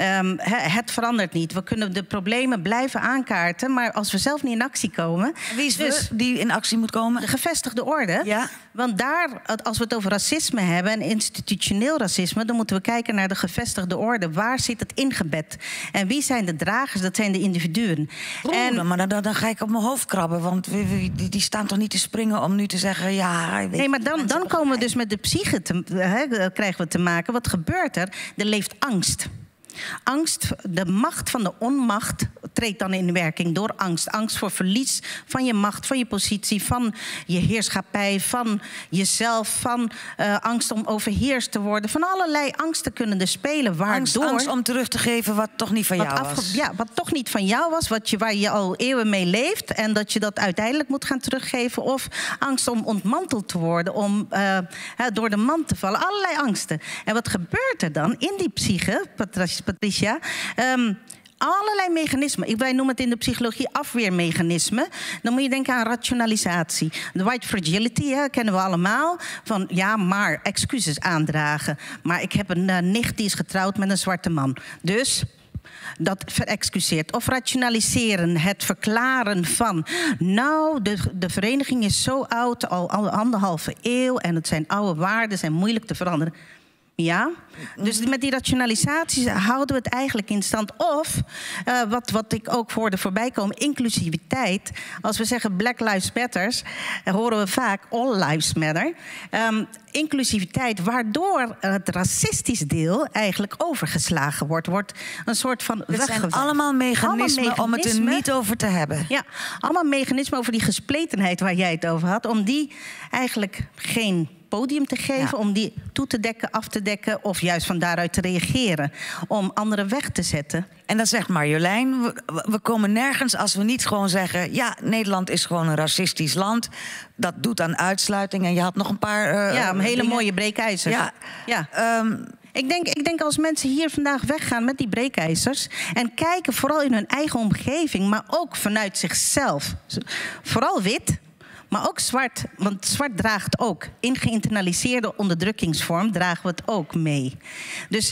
Het verandert niet. We kunnen de problemen blijven aankaarten, maar als we zelf niet in actie komen... Wie is die in actie moet komen? De gevestigde orde. Ja. Want daar, als we het over racisme hebben en institutioneel racisme, dan moeten we kijken naar de gevestigde orde. Waar zit het ingebed? En wie zijn de dragers? Dat zijn de individuen. Maar dan ga ik op mijn hoofd krabben, want die staan toch niet te springen om nu te zeggen... Nee, maar dan komen we dus met de psyche krijgen we te maken. Wat gebeurt er? Er leeft angst. Angst, de macht van de onmacht treedt dan in werking door angst. Angst voor verlies van je macht, van je positie, van je heerschappij, van jezelf, van angst om overheerst te worden. Van allerlei angsten kunnen er spelen. Waardoor angst om terug te geven wat toch niet van jou was. Ja, wat toch niet van jou was, waar je al eeuwen mee leeft en dat je dat uiteindelijk moet gaan teruggeven. Of angst om ontmanteld te worden, om door de mand te vallen. Allerlei angsten. En wat gebeurt er dan in die psyche, Patricia? allerlei mechanismen. Wij noemen het in de psychologie afweermechanismen. Dan moet je denken aan rationalisatie. De white fragility kennen we allemaal. Van ja, maar excuses aandragen. Maar ik heb een nicht die is getrouwd met een zwarte man. Dus dat verexcuseert. Of rationaliseren, het verklaren van... nou, de vereniging is zo oud, al 1,5 eeuw... en het zijn oude waarden, zijn moeilijk te veranderen. Ja, dus met die rationalisaties houden we het eigenlijk in stand. Of, wat ik ook hoorde voorbij komen, inclusiviteit. Als we zeggen Black Lives Matter, horen we vaak All Lives Matter. Inclusiviteit, waardoor het racistisch deel eigenlijk overgeslagen wordt. Wordt een soort van Het zijn allemaal mechanismen om het er niet over te hebben. Ja, allemaal mechanismen over die gespletenheid waar jij het over had. Om die eigenlijk geen podium te geven, om die toe te dekken, af te dekken... of juist van daaruit te reageren, om anderen weg te zetten. En dan zegt Marjolein, we komen nergens als we niet gewoon zeggen... ja, Nederland is gewoon een racistisch land. Dat doet aan uitsluiting. En je had nog een paar een hele mooie breekijzers. Ja. Ik denk als mensen hier vandaag weggaan met die breekijzers... en kijken vooral in hun eigen omgeving, maar ook vanuit zichzelf. Vooral wit... maar ook zwart, want zwart draagt ook. In geïnternaliseerde onderdrukkingsvorm dragen we het ook mee. Dus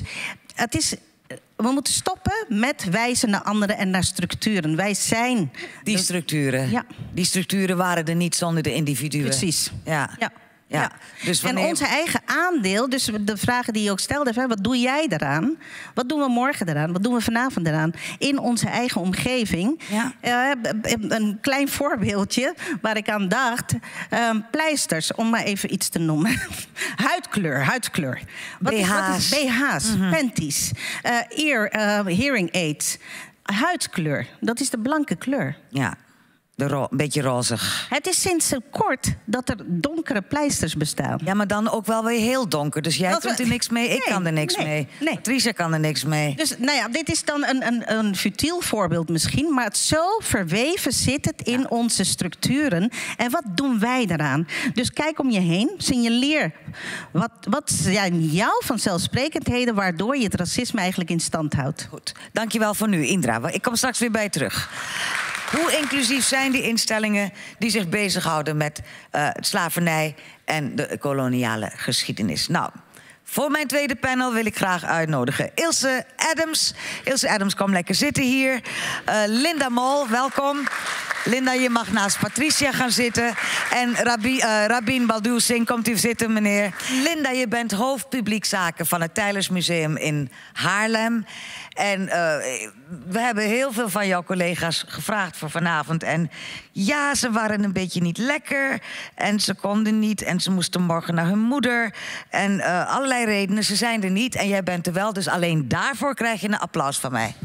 we moeten stoppen met wijzen naar anderen en naar structuren. Wij zijn... Die structuren. Ja. Die structuren waren er niet zonder de individuen. Precies. Ja. Dus En onze eigen aandeel, dus de vragen die je ook stelde... wat doe jij eraan? Wat doen we morgen eraan? Wat doen we vanavond eraan? In onze eigen omgeving. Ja. Een klein voorbeeldje waar ik aan dacht. Pleisters, om maar even iets te noemen. Huidkleur. Wat is BH's, panties, hearing aids. Huidkleur, dat is de blanke kleur. Ja. Een beetje rozig. Het is sinds kort dat er donkere pleisters bestaan. Ja, maar dan ook wel weer heel donker. Dus jij kunt er niks mee, ik kan er niks mee. Patricia kan er niks mee. Dus nou ja, dit is dan een futiel voorbeeld misschien... maar het zo verweven zit het in onze structuren. En wat doen wij daaraan? Dus kijk om je heen, signaleer. Wat zijn jouw vanzelfsprekendheden... waardoor je het racisme eigenlijk in stand houdt? Goed, dankjewel voor nu, Indra. Ik kom straks weer bij je terug. Hoe inclusief zijn die instellingen die zich bezighouden met slavernij en de koloniale geschiedenis? Nou, voor mijn tweede panel wil ik graag uitnodigen Ilse Adams. Ilse Adams, kom lekker zitten hier. Linda Mol, welkom. Linda, je mag naast Patricia gaan zitten. En Rabin Baldursing, komt u zitten, meneer. Linda, je bent hoofdpubliekzaken van het Teylers Museum in Haarlem. En we hebben heel veel van jouw collega's gevraagd voor vanavond. En ja, ze waren een beetje niet lekker. En ze konden niet. En ze moesten morgen naar hun moeder. En allerlei redenen. Ze zijn er niet. En jij bent er wel. Dus alleen daarvoor krijg je een applaus van mij.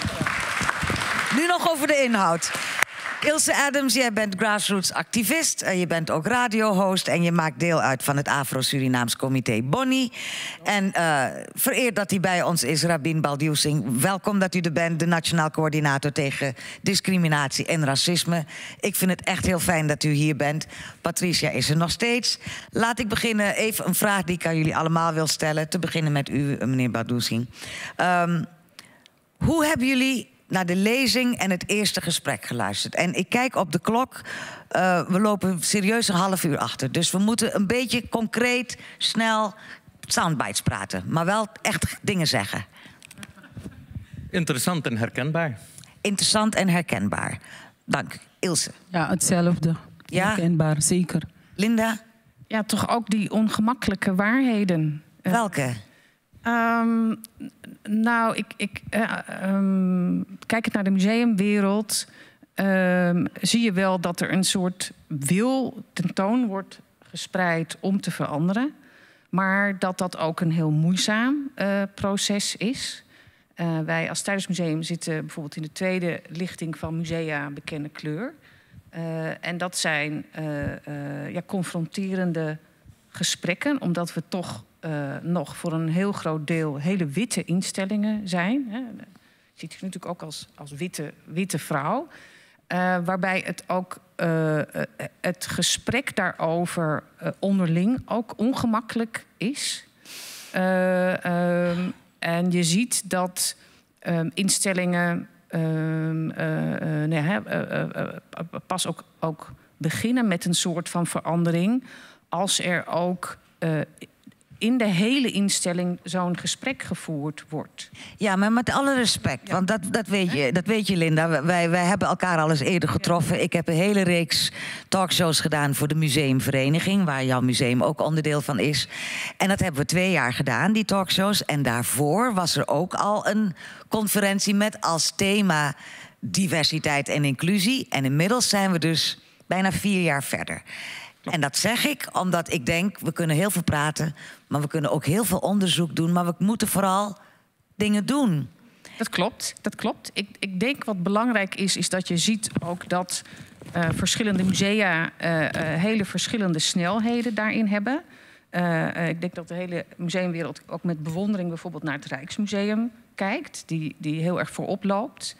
Nu nog over de inhoud. Ilse Adams, jij bent grassroots-activist. Je bent ook radiohost en je maakt deel uit van het Afro-Surinaams Comité Bonni. En vereerd dat hij bij ons is, Rabin Baldursing. Welkom dat u er bent, de Nationaal Coördinator tegen Discriminatie en Racisme. Ik vind het echt heel fijn dat u hier bent. Patricia is er nog steeds. Laat ik beginnen, even een vraag die ik aan jullie allemaal wil stellen. Te beginnen met u, meneer Baldursing. Hoe hebben jullie naar de lezing en het eerste gesprek geluisterd? En ik kijk op de klok. We lopen serieus een half uur achter. Dus we moeten een beetje concreet, snel soundbites praten. Maar wel echt dingen zeggen. Interessant en herkenbaar. Interessant en herkenbaar. Dank. Ilse. Ja, hetzelfde. Ja? Herkenbaar, zeker. Linda? Ja, toch ook die ongemakkelijke waarheden. Welke? Nou, kijkend naar de museumwereld, zie je wel dat er een soort wil tentoon wordt gespreid om te veranderen. Maar dat ook een heel moeizaam proces is. Wij als Teylers Museum zitten bijvoorbeeld in de tweede lichting van Musea Bekende Kleur. En dat zijn confronterende gesprekken, omdat we toch nog voor een heel groot deel hele witte instellingen zijn. Hè. Je ziet je natuurlijk ook als witte vrouw. Waarbij het ook het gesprek daarover onderling ook ongemakkelijk is. En je ziet dat instellingen pas ook beginnen met een soort van verandering als er ook in de hele instelling zo'n gesprek gevoerd wordt. Ja, maar met alle respect, want dat weet je, Linda. Wij hebben elkaar al eens eerder getroffen. Ik heb een hele reeks talkshows gedaan voor de museumvereniging, waar jouw museum ook onderdeel van is. En dat hebben we 2 jaar gedaan, die talkshows. En daarvoor was er ook al een conferentie met als thema diversiteit en inclusie. En inmiddels zijn we dus bijna 4 jaar verder. En dat zeg ik omdat ik denk, we kunnen heel veel praten, maar we kunnen ook heel veel onderzoek doen, maar we moeten vooral dingen doen. Dat klopt. Ik denk wat belangrijk is dat je ziet ook dat verschillende musea hele verschillende snelheden daarin hebben. Ik denk dat de hele museumwereld ook met bewondering bijvoorbeeld naar het Rijksmuseum kijkt, die heel erg voorop loopt.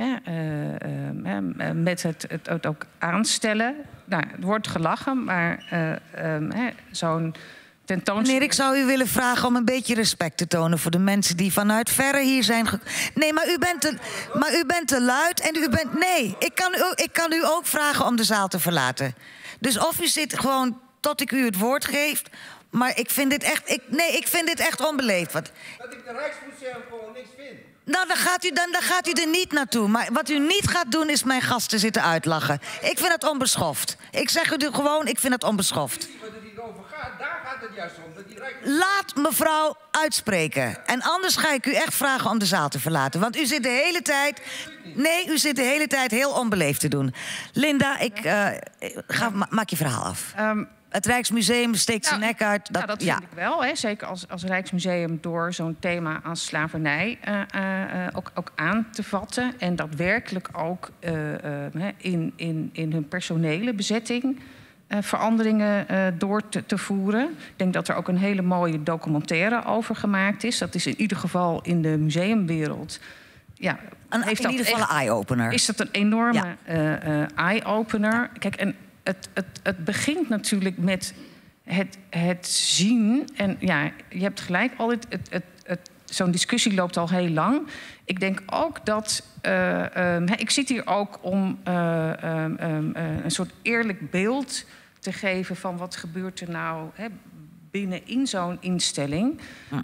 Met het ook aanstellen. Nou, er wordt gelachen, maar zo'n tentoonstelling... Meneer, ik zou u willen vragen om een beetje respect te tonen voor de mensen die vanuit verre hier zijn. Nee, maar u bent te luid en u bent... Nee, ik kan u ook vragen om de zaal te verlaten. Dus of u zit gewoon tot ik u het woord geef, maar ik vind dit echt... ik vind dit echt onbeleefd. Dat ik de Rijksmuseum gewoon niks vind. Nou, dan gaat u er niet naartoe. Maar wat u niet gaat doen, is mijn gasten zitten uitlachen. Ik vind het onbeschoft. Ik zeg u gewoon, ik vind het onbeschoft. Wat het hierover gaat, daar gaat het juist om. Dat die Laat mevrouw uitspreken. En anders ga ik u echt vragen om de zaal te verlaten. Want u zit de hele tijd... Nee, u zit de hele tijd heel onbeleefd te doen. Linda, maak je verhaal af. Het Rijksmuseum steekt zijn nek uit. Dat vind ik wel. Hè. Zeker als Rijksmuseum door zo'n thema als slavernij ook aan te vatten. En daadwerkelijk ook in hun personele bezetting veranderingen door te voeren. Ik denk dat er ook een hele mooie documentaire over gemaakt is. Dat is in ieder geval in de museumwereld... Ja, in ieder geval een eye-opener. Is dat een enorme eye-opener? Kijk, en het begint natuurlijk met het zien. En ja, je hebt gelijk, zo'n discussie loopt al heel lang. Ik denk ook dat... ik zit hier ook om een soort eerlijk beeld te geven van wat gebeurt er nou binnenin zo'n instelling.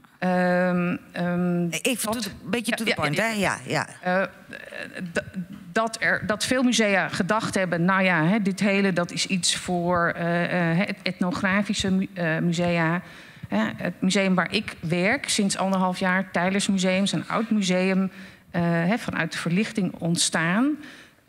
Even een beetje to the point, hè? Ja. Dat veel musea gedacht hebben... nou ja, dit hele dat is iets voor etnografische musea. Het museum waar ik werk, sinds 1,5 jaar... Teylers Museum, is een oud museum... vanuit de verlichting ontstaan...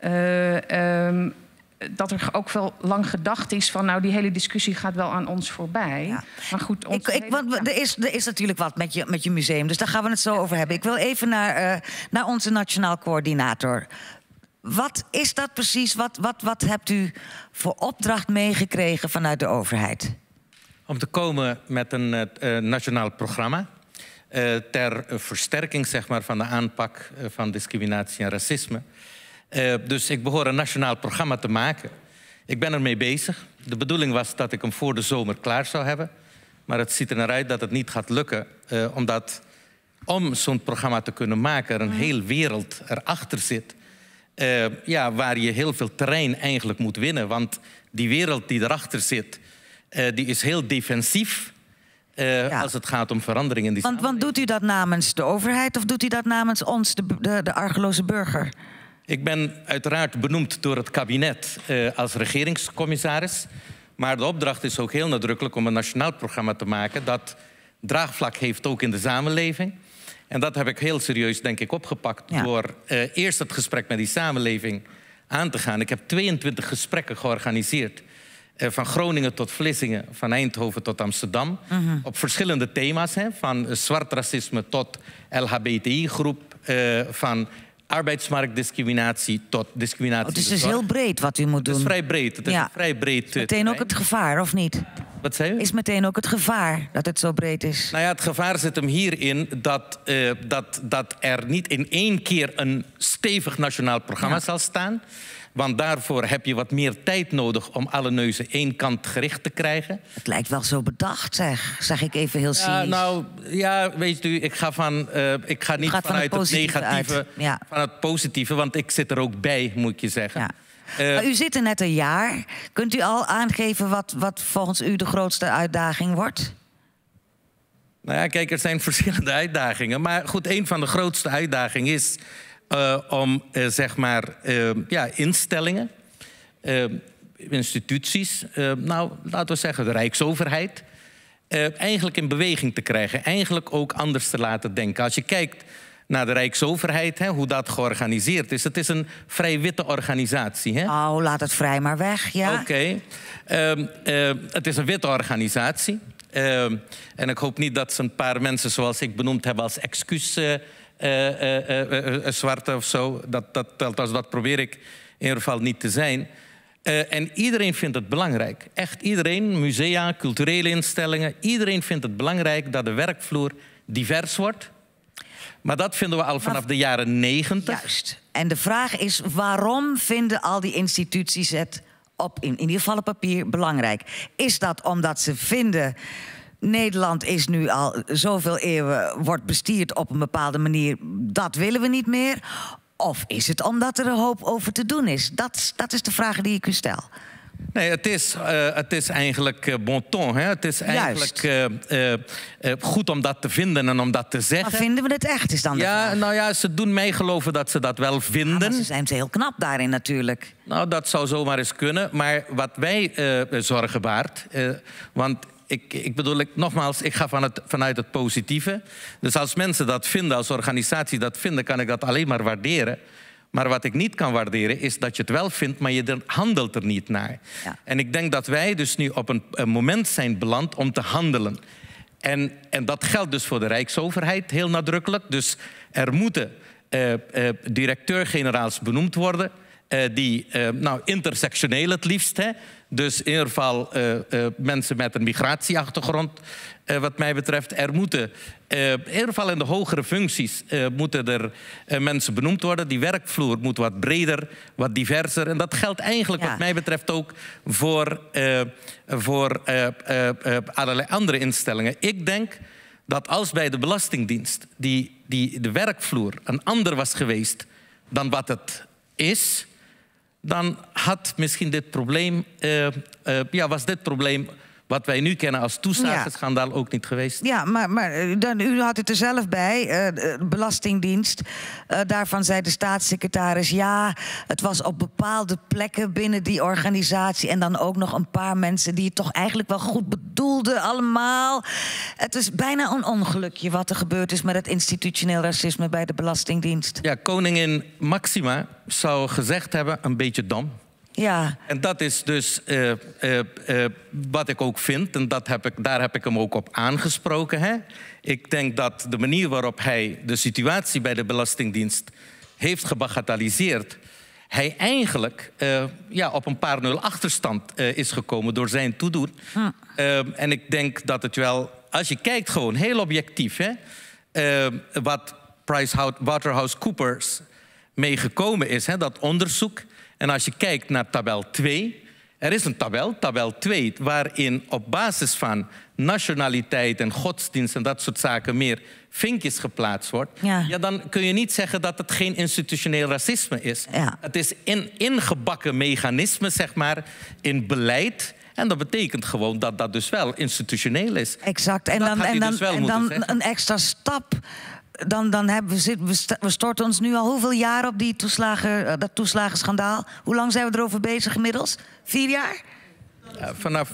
dat er ook wel lang gedacht is van... nou, die hele discussie gaat wel aan ons voorbij. Ja. Maar goed, er is natuurlijk wat met je museum, dus daar gaan we het zo over hebben. Ik wil even naar onze nationaal coördinator. Wat is dat precies? Wat hebt u voor opdracht meegekregen vanuit de overheid? Om te komen met een nationaal programma... ter versterking zeg maar, van de aanpak van discriminatie en racisme... Dus ik behoor een nationaal programma te maken. Ik ben ermee bezig. De bedoeling was dat ik hem voor de zomer klaar zou hebben. Maar het ziet er naar uit dat het niet gaat lukken. Omdat om zo'n programma te kunnen maken... er een hele wereld erachter zit. Waar je heel veel terrein eigenlijk moet winnen. Want die wereld die erachter zit... die is heel defensief... als het gaat om veranderingen. In die want doet u dat namens de overheid... of doet u dat namens ons, de argeloze burger? Ik ben uiteraard benoemd door het kabinet als regeringscommissaris. Maar de opdracht is ook heel nadrukkelijk om een nationaal programma te maken... dat draagvlak heeft ook in de samenleving. En dat heb ik heel serieus, denk ik, opgepakt... door eerst het gesprek met die samenleving aan te gaan. Ik heb 22 gesprekken georganiseerd. Van Groningen tot Vlissingen, van Eindhoven tot Amsterdam. Op verschillende thema's, van zwart racisme tot LHBTI-groep... van arbeidsmarktdiscriminatie tot discriminatie. Het is dus heel breed wat u moet doen. Het is vrij breed. Het is vrij breed meteen ook het gevaar, of niet? Wat zei u? Is meteen ook het gevaar dat het zo breed is? Nou ja, het gevaar zit hem hierin dat er niet in één keer een stevig nationaal programma zal staan. Want daarvoor heb je wat meer tijd nodig om alle neuzen één kant gericht te krijgen. Het lijkt wel zo bedacht, zeg ik even heel cynisch. Ja, nou, ja, weet u, ik ga niet vanuit het negatieve, van het positieve, want ik zit er ook bij, moet ik je zeggen. Ja. Maar u zit er net een jaar. Kunt u al aangeven wat volgens u de grootste uitdaging wordt? Nou ja, kijk, er zijn verschillende uitdagingen. Maar goed, een van de grootste uitdagingen is om, zeg maar, instellingen, instituties, nou, laten we zeggen de Rijksoverheid, eigenlijk in beweging te krijgen. Eigenlijk ook anders te laten denken. Als je kijkt naar de Rijksoverheid, hoe dat georganiseerd is. Het is een vrij witte organisatie. Oh, laat het vrij maar weg, ja. Oké. Het is een witte organisatie. En ik hoop niet dat ze een paar mensen zoals ik benoemd hebben als excuus zwarte of zo. Dat probeer ik in ieder geval niet te zijn. En iedereen vindt het belangrijk. Echt iedereen, musea, culturele instellingen. Iedereen vindt het belangrijk dat de werkvloer divers wordt. Maar dat vinden we al vanaf de jaren 90. Juist. En de vraag is, waarom vinden al die instituties het in ieder geval op papier belangrijk? Is dat omdat ze vinden, Nederland is nu al zoveel eeuwen, wordt bestierd op een bepaalde manier, dat willen we niet meer? Of is het omdat er een hoop over te doen is? Dat is de vraag die ik u stel. Nee, het is eigenlijk bon ton. Het is eigenlijk goed om dat te vinden en om dat te zeggen. Maar vinden we het echt, is dan de vraag? Nou ja, ze doen mij geloven dat ze dat wel vinden. Maar ze zijn heel knap daarin natuurlijk. Nou, dat zou zomaar eens kunnen. Maar wat wij zorgen baart, want ik bedoel, nogmaals, ik ga vanuit het positieve. Dus als mensen dat vinden, als organisatie dat vinden, kan ik dat alleen maar waarderen. Maar wat ik niet kan waarderen is dat je het wel vindt, maar je handelt er niet naar. Ja. En ik denk dat wij dus nu op een moment zijn beland om te handelen. En dat geldt dus voor de Rijksoverheid heel nadrukkelijk. Dus er moeten directeur-generaals benoemd worden. Die intersectioneel het liefst. Dus in ieder geval mensen met een migratieachtergrond, wat mij betreft. Er moeten, in ieder geval in de hogere functies, moeten er mensen benoemd worden. Die werkvloer moet wat breder, wat diverser. En dat geldt eigenlijk, wat mij betreft, ook voor allerlei andere instellingen. Ik denk dat als bij de Belastingdienst de werkvloer een ander was geweest dan wat het is, dan had misschien dit probleem, was dit probleem wat wij nu kennen als toeslagenschandaal ook niet geweest. Ja, maar u had het er zelf bij, de Belastingdienst. Daarvan zei de staatssecretaris, ja, het was op bepaalde plekken binnen die organisatie en dan ook nog een paar mensen die het toch eigenlijk wel goed bedoelden allemaal. Het is bijna een ongelukje wat er gebeurd is met het institutioneel racisme bij de Belastingdienst. Ja, koningin Maxima zou gezegd hebben, een beetje dom. Ja. En dat is dus wat ik ook vind. En daar heb ik hem ook op aangesproken. Ik denk dat de manier waarop hij de situatie bij de Belastingdienst heeft gebagatelliseerd, hij eigenlijk op een paar nul achterstand is gekomen door zijn toedoen. En ik denk dat het wel, als je kijkt gewoon heel objectief, wat PricewaterhouseCoopers mee gekomen is, dat onderzoek. En als je kijkt naar tabel 2, er is een tabel 2... waarin op basis van nationaliteit en godsdienst en dat soort zaken meer vinkjes geplaatst wordt. Ja, dan kun je niet zeggen dat het geen institutioneel racisme is. Ja. Het is een ingebakken mechanisme, zeg maar, in beleid. En dat betekent gewoon dat dat dus wel institutioneel is. Exact. En dan een extra stap. Dan hebben we storten ons nu al hoeveel jaar op dat toeslagenschandaal? Hoe lang zijn we erover bezig inmiddels? 4 jaar? Ja, vanaf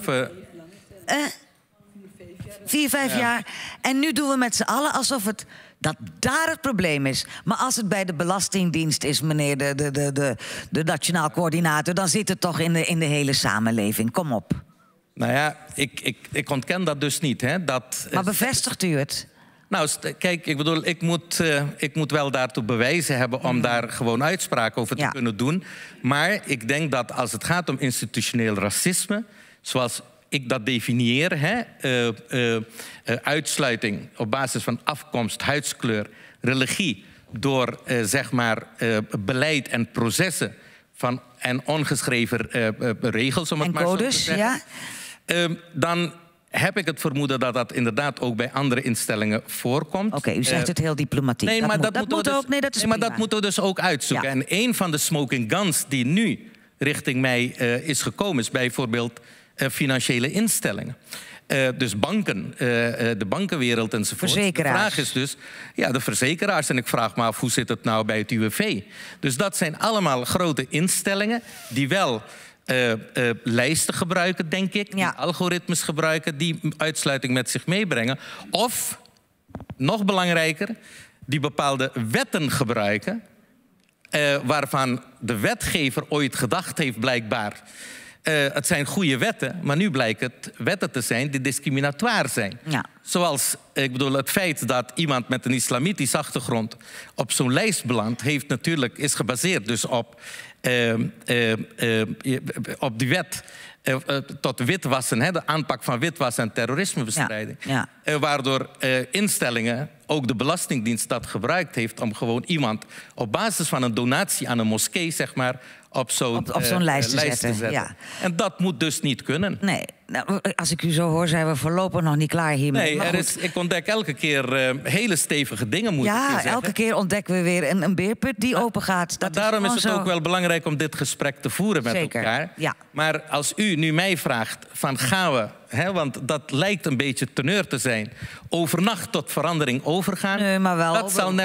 4, 5 jaar. En nu doen we met z'n allen alsof dat daar het probleem is. Maar als het bij de Belastingdienst is, meneer de Nationaal Coördinator, dan zit het toch in de hele samenleving. Kom op. Nou ja, ik ontken dat dus niet. Maar bevestigt u het? Nou, kijk, ik bedoel, ik moet wel daartoe bewijzen hebben om daar gewoon uitspraak over te kunnen doen. Maar ik denk dat als het gaat om institutioneel racisme, zoals ik dat definieer, uitsluiting op basis van afkomst, huidskleur, religie, door zeg maar beleid en processen en ongeschreven regels, om het maar zo te zeggen. Ja? Dan heb ik het vermoeden dat dat inderdaad ook bij andere instellingen voorkomt. Oké, u zegt het heel diplomatiek. Nee, maar dat moeten we dus ook uitzoeken. Ja. En een van de smoking guns die nu richting mij is gekomen, is bijvoorbeeld financiële instellingen. Dus banken, de bankenwereld enzovoort. Verzekeraars. De vraag is dus, ja, de verzekeraars. En ik vraag me af, hoe zit het nou bij het UWV? Dus dat zijn allemaal grote instellingen die wel lijsten gebruiken, denk ik. Die algoritmes gebruiken, die uitsluiting met zich meebrengen. Of, nog belangrijker, die bepaalde wetten gebruiken, waarvan de wetgever ooit gedacht heeft blijkbaar, het zijn goede wetten, maar nu blijkt het wetten te zijn die discriminatoire zijn. Ja. Zoals, ik bedoel, het feit dat iemand met een islamitische achtergrond op zo'n lijst belandt, is gebaseerd dus op die wet tot witwassen, de aanpak van witwassen en terrorismebestrijding. Ja. Ja. Waardoor instellingen, ook de Belastingdienst dat gebruikt heeft om gewoon iemand op basis van een donatie aan een moskee, zeg maar, op zo'n lijst te zetten. Ja. En dat moet dus niet kunnen. Nee, nou, als ik u zo hoor, zijn we voorlopig nog niet klaar hiermee. Nee, ik ontdek elke keer hele stevige dingen, moet ik zeggen. Elke keer ontdekken we weer een beerput die open gaat. Daarom is het ook wel belangrijk om dit gesprek te voeren met elkaar. Ja. Maar als u nu mij vraagt, van gaan we, want dat lijkt een beetje teneur te zijn, overnacht tot verandering overgaan. Nee, maar wel.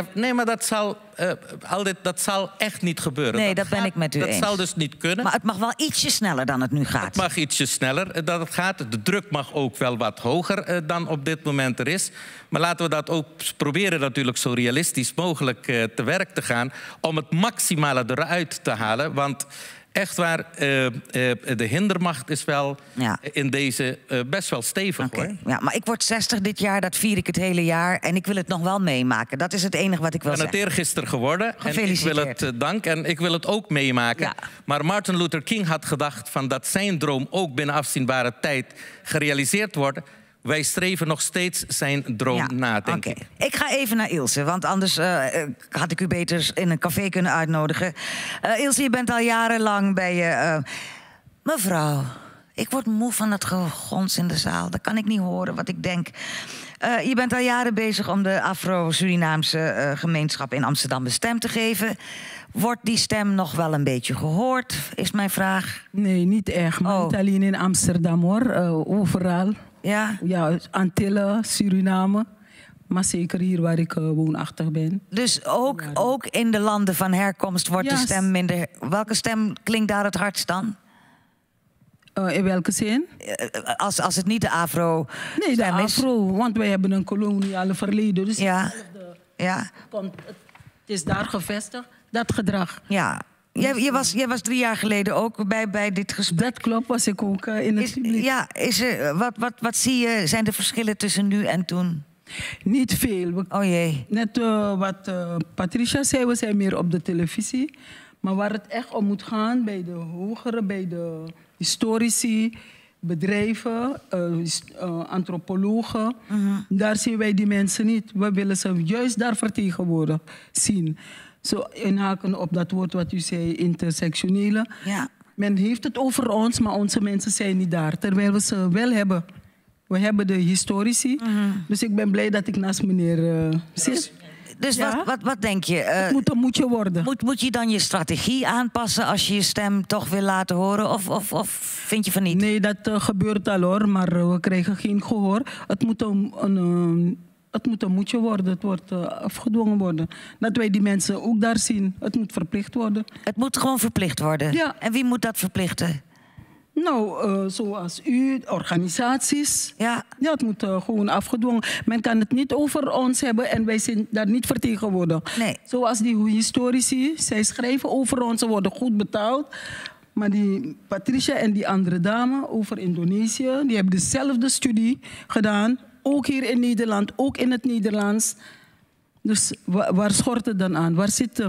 Dat zal echt niet gebeuren. Nee, dat ben ik met u eens. Dat zal dus niet kunnen. Maar het mag wel ietsje sneller dan het nu gaat. Het mag ietsje sneller dan het gaat. De druk mag ook wel wat hoger dan op dit moment er is. Maar laten we dat ook proberen natuurlijk zo realistisch mogelijk te werk te gaan, om het maximale eruit te halen. Want echt waar, de hindermacht is wel in deze best wel stevig, hoor. Ja, maar ik word 60 dit jaar, dat vier ik het hele jaar. En ik wil het nog wel meemaken. Dat is het enige wat ik wil zeggen. Ik ben het eergisteren geworden. En ik wil het danken. En ik wil het ook meemaken. Ja. Maar Martin Luther King had gedacht van dat zijn droom ook binnen afzienbare tijd gerealiseerd wordt. Wij streven nog steeds zijn droom na, denk ik. Ik ga even naar Ilse, want anders had ik u beter in een café kunnen uitnodigen. Ilse, je bent al jarenlang bij je... Mevrouw, ik word moe van het gegons in de zaal. Dat kan ik niet horen wat ik denk. Je bent al jaren bezig om de Afro-Surinaamse gemeenschap in Amsterdam een stem te geven. Wordt die stem nog wel een beetje gehoord, is mijn vraag. Nee, niet echt. Maar niet alleen in Amsterdam, hoor. Overal. Ja? Ja, Antillen, Suriname. Maar zeker hier waar ik woonachtig ben. Dus ook in de landen van herkomst wordt de stem minder... Welke stem klinkt daar het hardst dan? In welke zin? Als het niet de Afro Nee, de Afro, want wij hebben een koloniale verleden. Dus het is daar gevestigd, dat gedrag. Ja. Jij was 3 jaar geleden ook bij dit gesprek. Dat klopt, was ik ook in het publiek. Ja, wat zie je, zijn de verschillen tussen nu en toen? Niet veel. Oh jee. Net wat Patricia zei, we zijn meer op de televisie. Maar waar het echt om moet gaan, bij de hogere, bij de historici, bedrijven, antropologen, daar zien wij die mensen niet. We willen ze juist daar vertegenwoordigd zien. Zo inhaken op dat woord wat u zei, intersectionele. Ja. Men heeft het over ons, maar onze mensen zijn niet daar. Terwijl we ze wel hebben. We hebben de historici. Dus ik ben blij dat ik naast meneer zit. Dus wat denk je? Het moet een moedje worden. Moet je dan je strategie aanpassen als je je stem toch wil laten horen? Of vind je van niet? Nee, dat gebeurt al, hoor. Maar we krijgen geen gehoor. Het moet een moedje worden. Het wordt afgedwongen worden. Dat wij die mensen ook daar zien. Het moet verplicht worden. Het moet gewoon verplicht worden? Ja. En wie moet dat verplichten? Nou, zoals u, organisaties. Ja, het moet gewoon afgedwongen. Men kan het niet over ons hebben en wij zijn daar niet vertegenwoordigd. Nee. Zoals die historici, zij schrijven over ons, ze worden goed betaald. Maar die Patricia en die andere dame over Indonesië, die hebben dezelfde studie gedaan. Ook hier in Nederland, ook in het Nederlands. Dus waar schort het dan aan? Waar zit hem?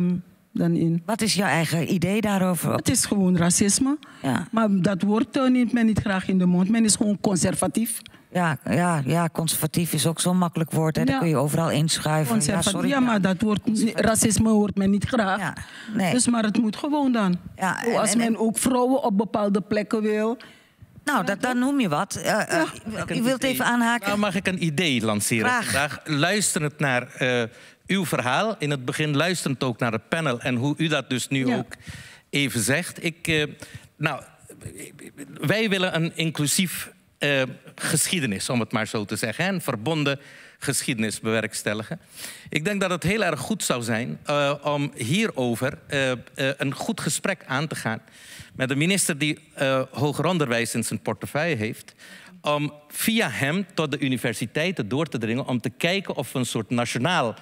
dan in. Wat is jouw eigen idee daarover? Het is gewoon racisme. Ja. Maar dat wordt men niet graag in de mond. Men is gewoon conservatief. Ja, conservatief is ook zo'n makkelijk woord. Hè? Dat kun je overal inschuiven. Ja, maar dat woord, racisme hoort men niet graag. Ja, nee. Dus, maar het moet gewoon dan. Ja, als men ook vrouwen op bepaalde plekken wil. Nou, dan noem je wat. U wilt even aanhaken? Nou, mag ik een idee lanceren Graag. vandaag? Luisterend naar uw verhaal. In het begin luisterend ook naar het panel. En hoe u dat dus nu ook even zegt. Wij willen een inclusief geschiedenis, om het maar zo te zeggen. Een verbonden geschiedenis bewerkstelligen. Ik denk dat het heel erg goed zou zijn om hierover een goed gesprek aan te gaan met de minister die hoger onderwijs in zijn portefeuille heeft, om via hem tot de universiteiten door te dringen om te kijken of we een soort nationaal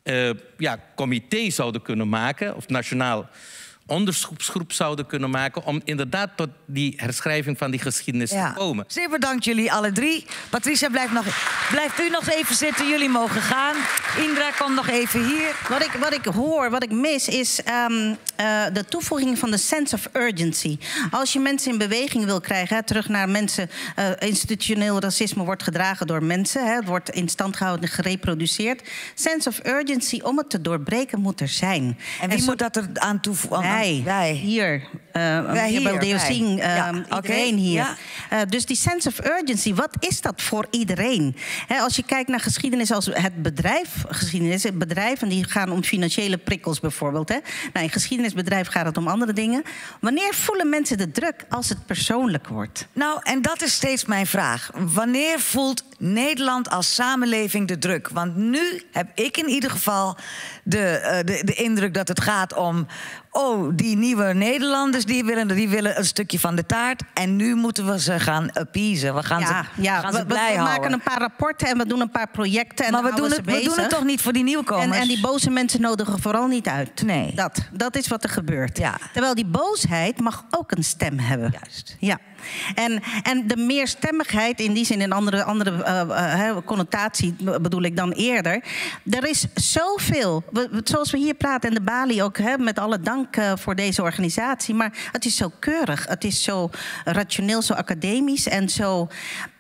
comité zouden kunnen maken, of nationaal onderzoeksgroep zouden kunnen maken om inderdaad tot die herschrijving van die geschiedenis te komen. Zeer bedankt jullie alle drie. Patricia, blijft u nog even zitten. Jullie mogen gaan. Indra, kom nog even hier. Wat ik hoor, wat ik mis, is de toevoeging van de sense of urgency. Als je mensen in beweging wil krijgen, terug naar mensen, institutioneel racisme wordt gedragen door mensen, het wordt in stand gehouden en gereproduceerd. Sense of urgency om het te doorbreken moet er zijn. En wie moet dat er aan toevoegen? Wij. Hier. Wij hier. Baldeosien, iedereen hier. Ja. Dus die sense of urgency, wat is dat voor iedereen? Als je kijkt naar geschiedenis als het bedrijven die gaan om financiële prikkels bijvoorbeeld. Nou, in geschiedenisbedrijf gaat het om andere dingen. Wanneer voelen mensen de druk als het persoonlijk wordt? Nou, en dat is steeds mijn vraag. Wanneer voelt Nederland als samenleving de druk? Want nu heb ik in ieder geval de indruk dat het gaat om, die nieuwe Nederlanders die willen een stukje van de taart. En nu moeten we ze gaan appeasen. We gaan ze blij houden. We maken een paar rapporten en we doen een paar projecten. En maar we doen het toch niet voor die nieuwkomers? En die boze mensen nodigen vooral niet uit. Nee. Dat is wat er gebeurt. Ja. Terwijl die boosheid mag ook een stem hebben. Juist. Ja. En de meerstemmigheid, in die zin een andere connotatie bedoel ik dan eerder. Er is zoveel, zoals we hier praten in de Bali ook, met alle dank voor deze organisatie. Maar het is zo keurig, het is zo rationeel, zo academisch en zo.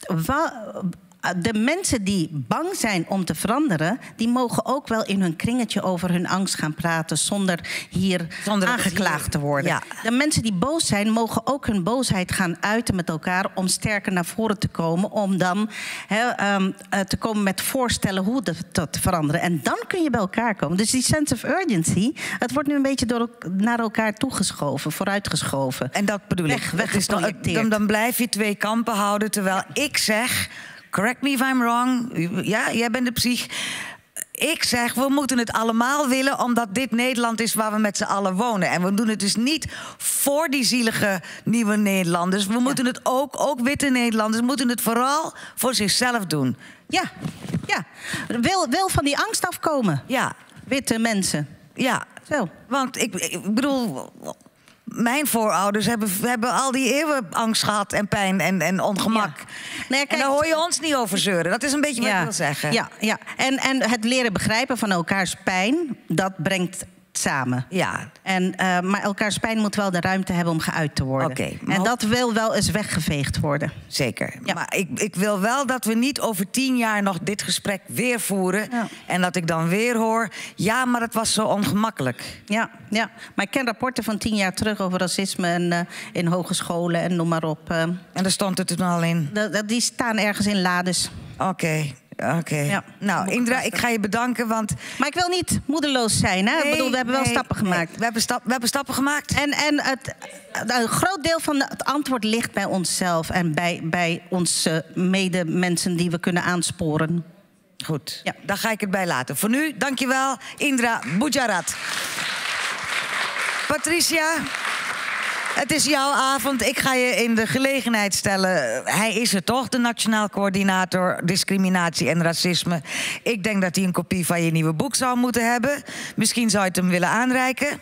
De mensen die bang zijn om te veranderen, die mogen ook wel in hun kringetje over hun angst gaan praten zonder aangeklaagd te worden. Ja. De mensen die boos zijn, mogen ook hun boosheid gaan uiten met elkaar om sterker naar voren te komen, om dan te komen met voorstellen hoe dat te veranderen. En dan kun je bij elkaar komen. Dus die sense of urgency, het wordt nu een beetje naar elkaar toegeschoven, vooruitgeschoven. En dat bedoel ik. Dan blijf je twee kampen houden, terwijl ik zeg, correct me if I'm wrong. Ja, jij bent de psych. Ik zeg, we moeten het allemaal willen, omdat dit Nederland is waar we met z'n allen wonen. En we doen het dus niet voor die zielige nieuwe Nederlanders. We moeten het ook witte Nederlanders, moeten het vooral voor zichzelf doen. Ja. Wil van die angst afkomen. Ja. Witte mensen. Ja. Zo. Want ik bedoel, mijn voorouders hebben al die eeuwen angst gehad en pijn en ongemak. Ja. Nee, kijk, en daar hoor je ons niet over zeuren. Dat is een beetje wat ik wil zeggen. Ja. En het leren begrijpen van elkaars pijn, dat brengt samen. Ja. Maar elkaars pijn moet wel de ruimte hebben om geuit te worden. Okay, en dat wil wel eens weggeveegd worden. Zeker. Ja. Maar ik wil wel dat we niet over 10 jaar nog dit gesprek weer voeren. Ja. En dat ik dan weer hoor, ja, maar het was zo ongemakkelijk. Ja. Maar ik ken rapporten van 10 jaar terug over racisme in hogescholen en noem maar op. En daar stond het toen al in? Die staan ergens in lades. Oké. Ja. Nou, Indra, ik ga je bedanken, want... Maar ik wil niet moedeloos zijn, hè? Nee, ik bedoel, we hebben wel stappen gemaakt. We hebben stappen gemaakt. En een groot deel van het antwoord ligt bij onszelf en bij onze medemensen die we kunnen aansporen. Goed, daar ga ik het bij laten. Voor nu, dankjewel, Indra Boudjarat. Patricia, het is jouw avond. Ik ga je in de gelegenheid stellen. Hij is er toch, de Nationaal Coördinator Discriminatie en Racisme. Ik denk dat hij een kopie van je nieuwe boek zou moeten hebben. Misschien zou je het hem willen aanreiken.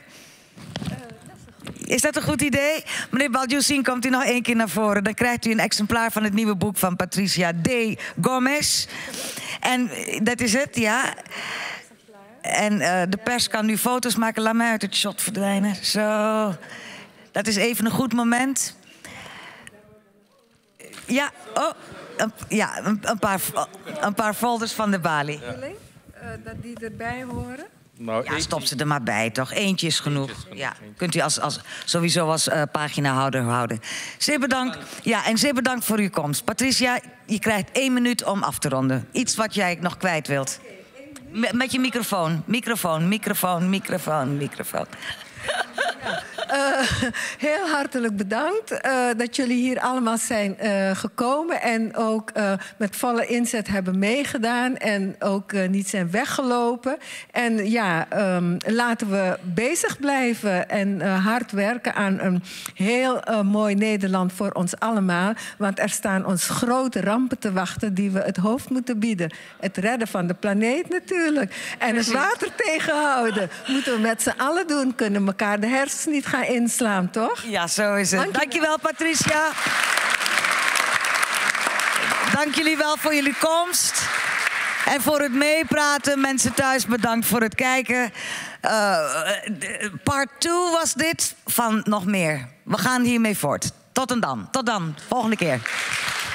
Is dat een goed idee? Meneer Baldeosien, komt u nog 1 keer naar voren. Dan krijgt u een exemplaar van het nieuwe boek van Patricia D. Gomez. En dat is het, ja. En de pers kan nu foto's maken. Laat mij uit het shot verdwijnen. Zo. Dat is even een goed moment. Ja, een paar folders van de balie. Dat die erbij horen? Nou, ja, stop ze er maar bij, toch? Eentje is genoeg. Ja, kunt u sowieso als paginahouder houden. Zeer bedankt. Ja, en zeer bedankt voor uw komst. Patricia, je krijgt 1 minuut om af te ronden. Iets wat jij nog kwijt wilt. Met je microfoon. Microfoon. Heel hartelijk bedankt dat jullie hier allemaal zijn gekomen en ook met volle inzet hebben meegedaan en ook niet zijn weggelopen. En ja, laten we bezig blijven en hard werken aan een heel mooi Nederland voor ons allemaal. Want er staan ons grote rampen te wachten die we het hoofd moeten bieden. Het redden van de planeet natuurlijk. En het water tegenhouden. Moeten we met z'n allen doen. Kunnen elkaar de hersens niet gaan inslaan, toch? Ja, zo is het. Dankjewel, Patricia. Dank jullie wel voor jullie komst. En voor het meepraten. Mensen thuis, bedankt voor het kijken. Part 2 was dit van nog meer. We gaan hiermee voort. Tot dan. Volgende keer.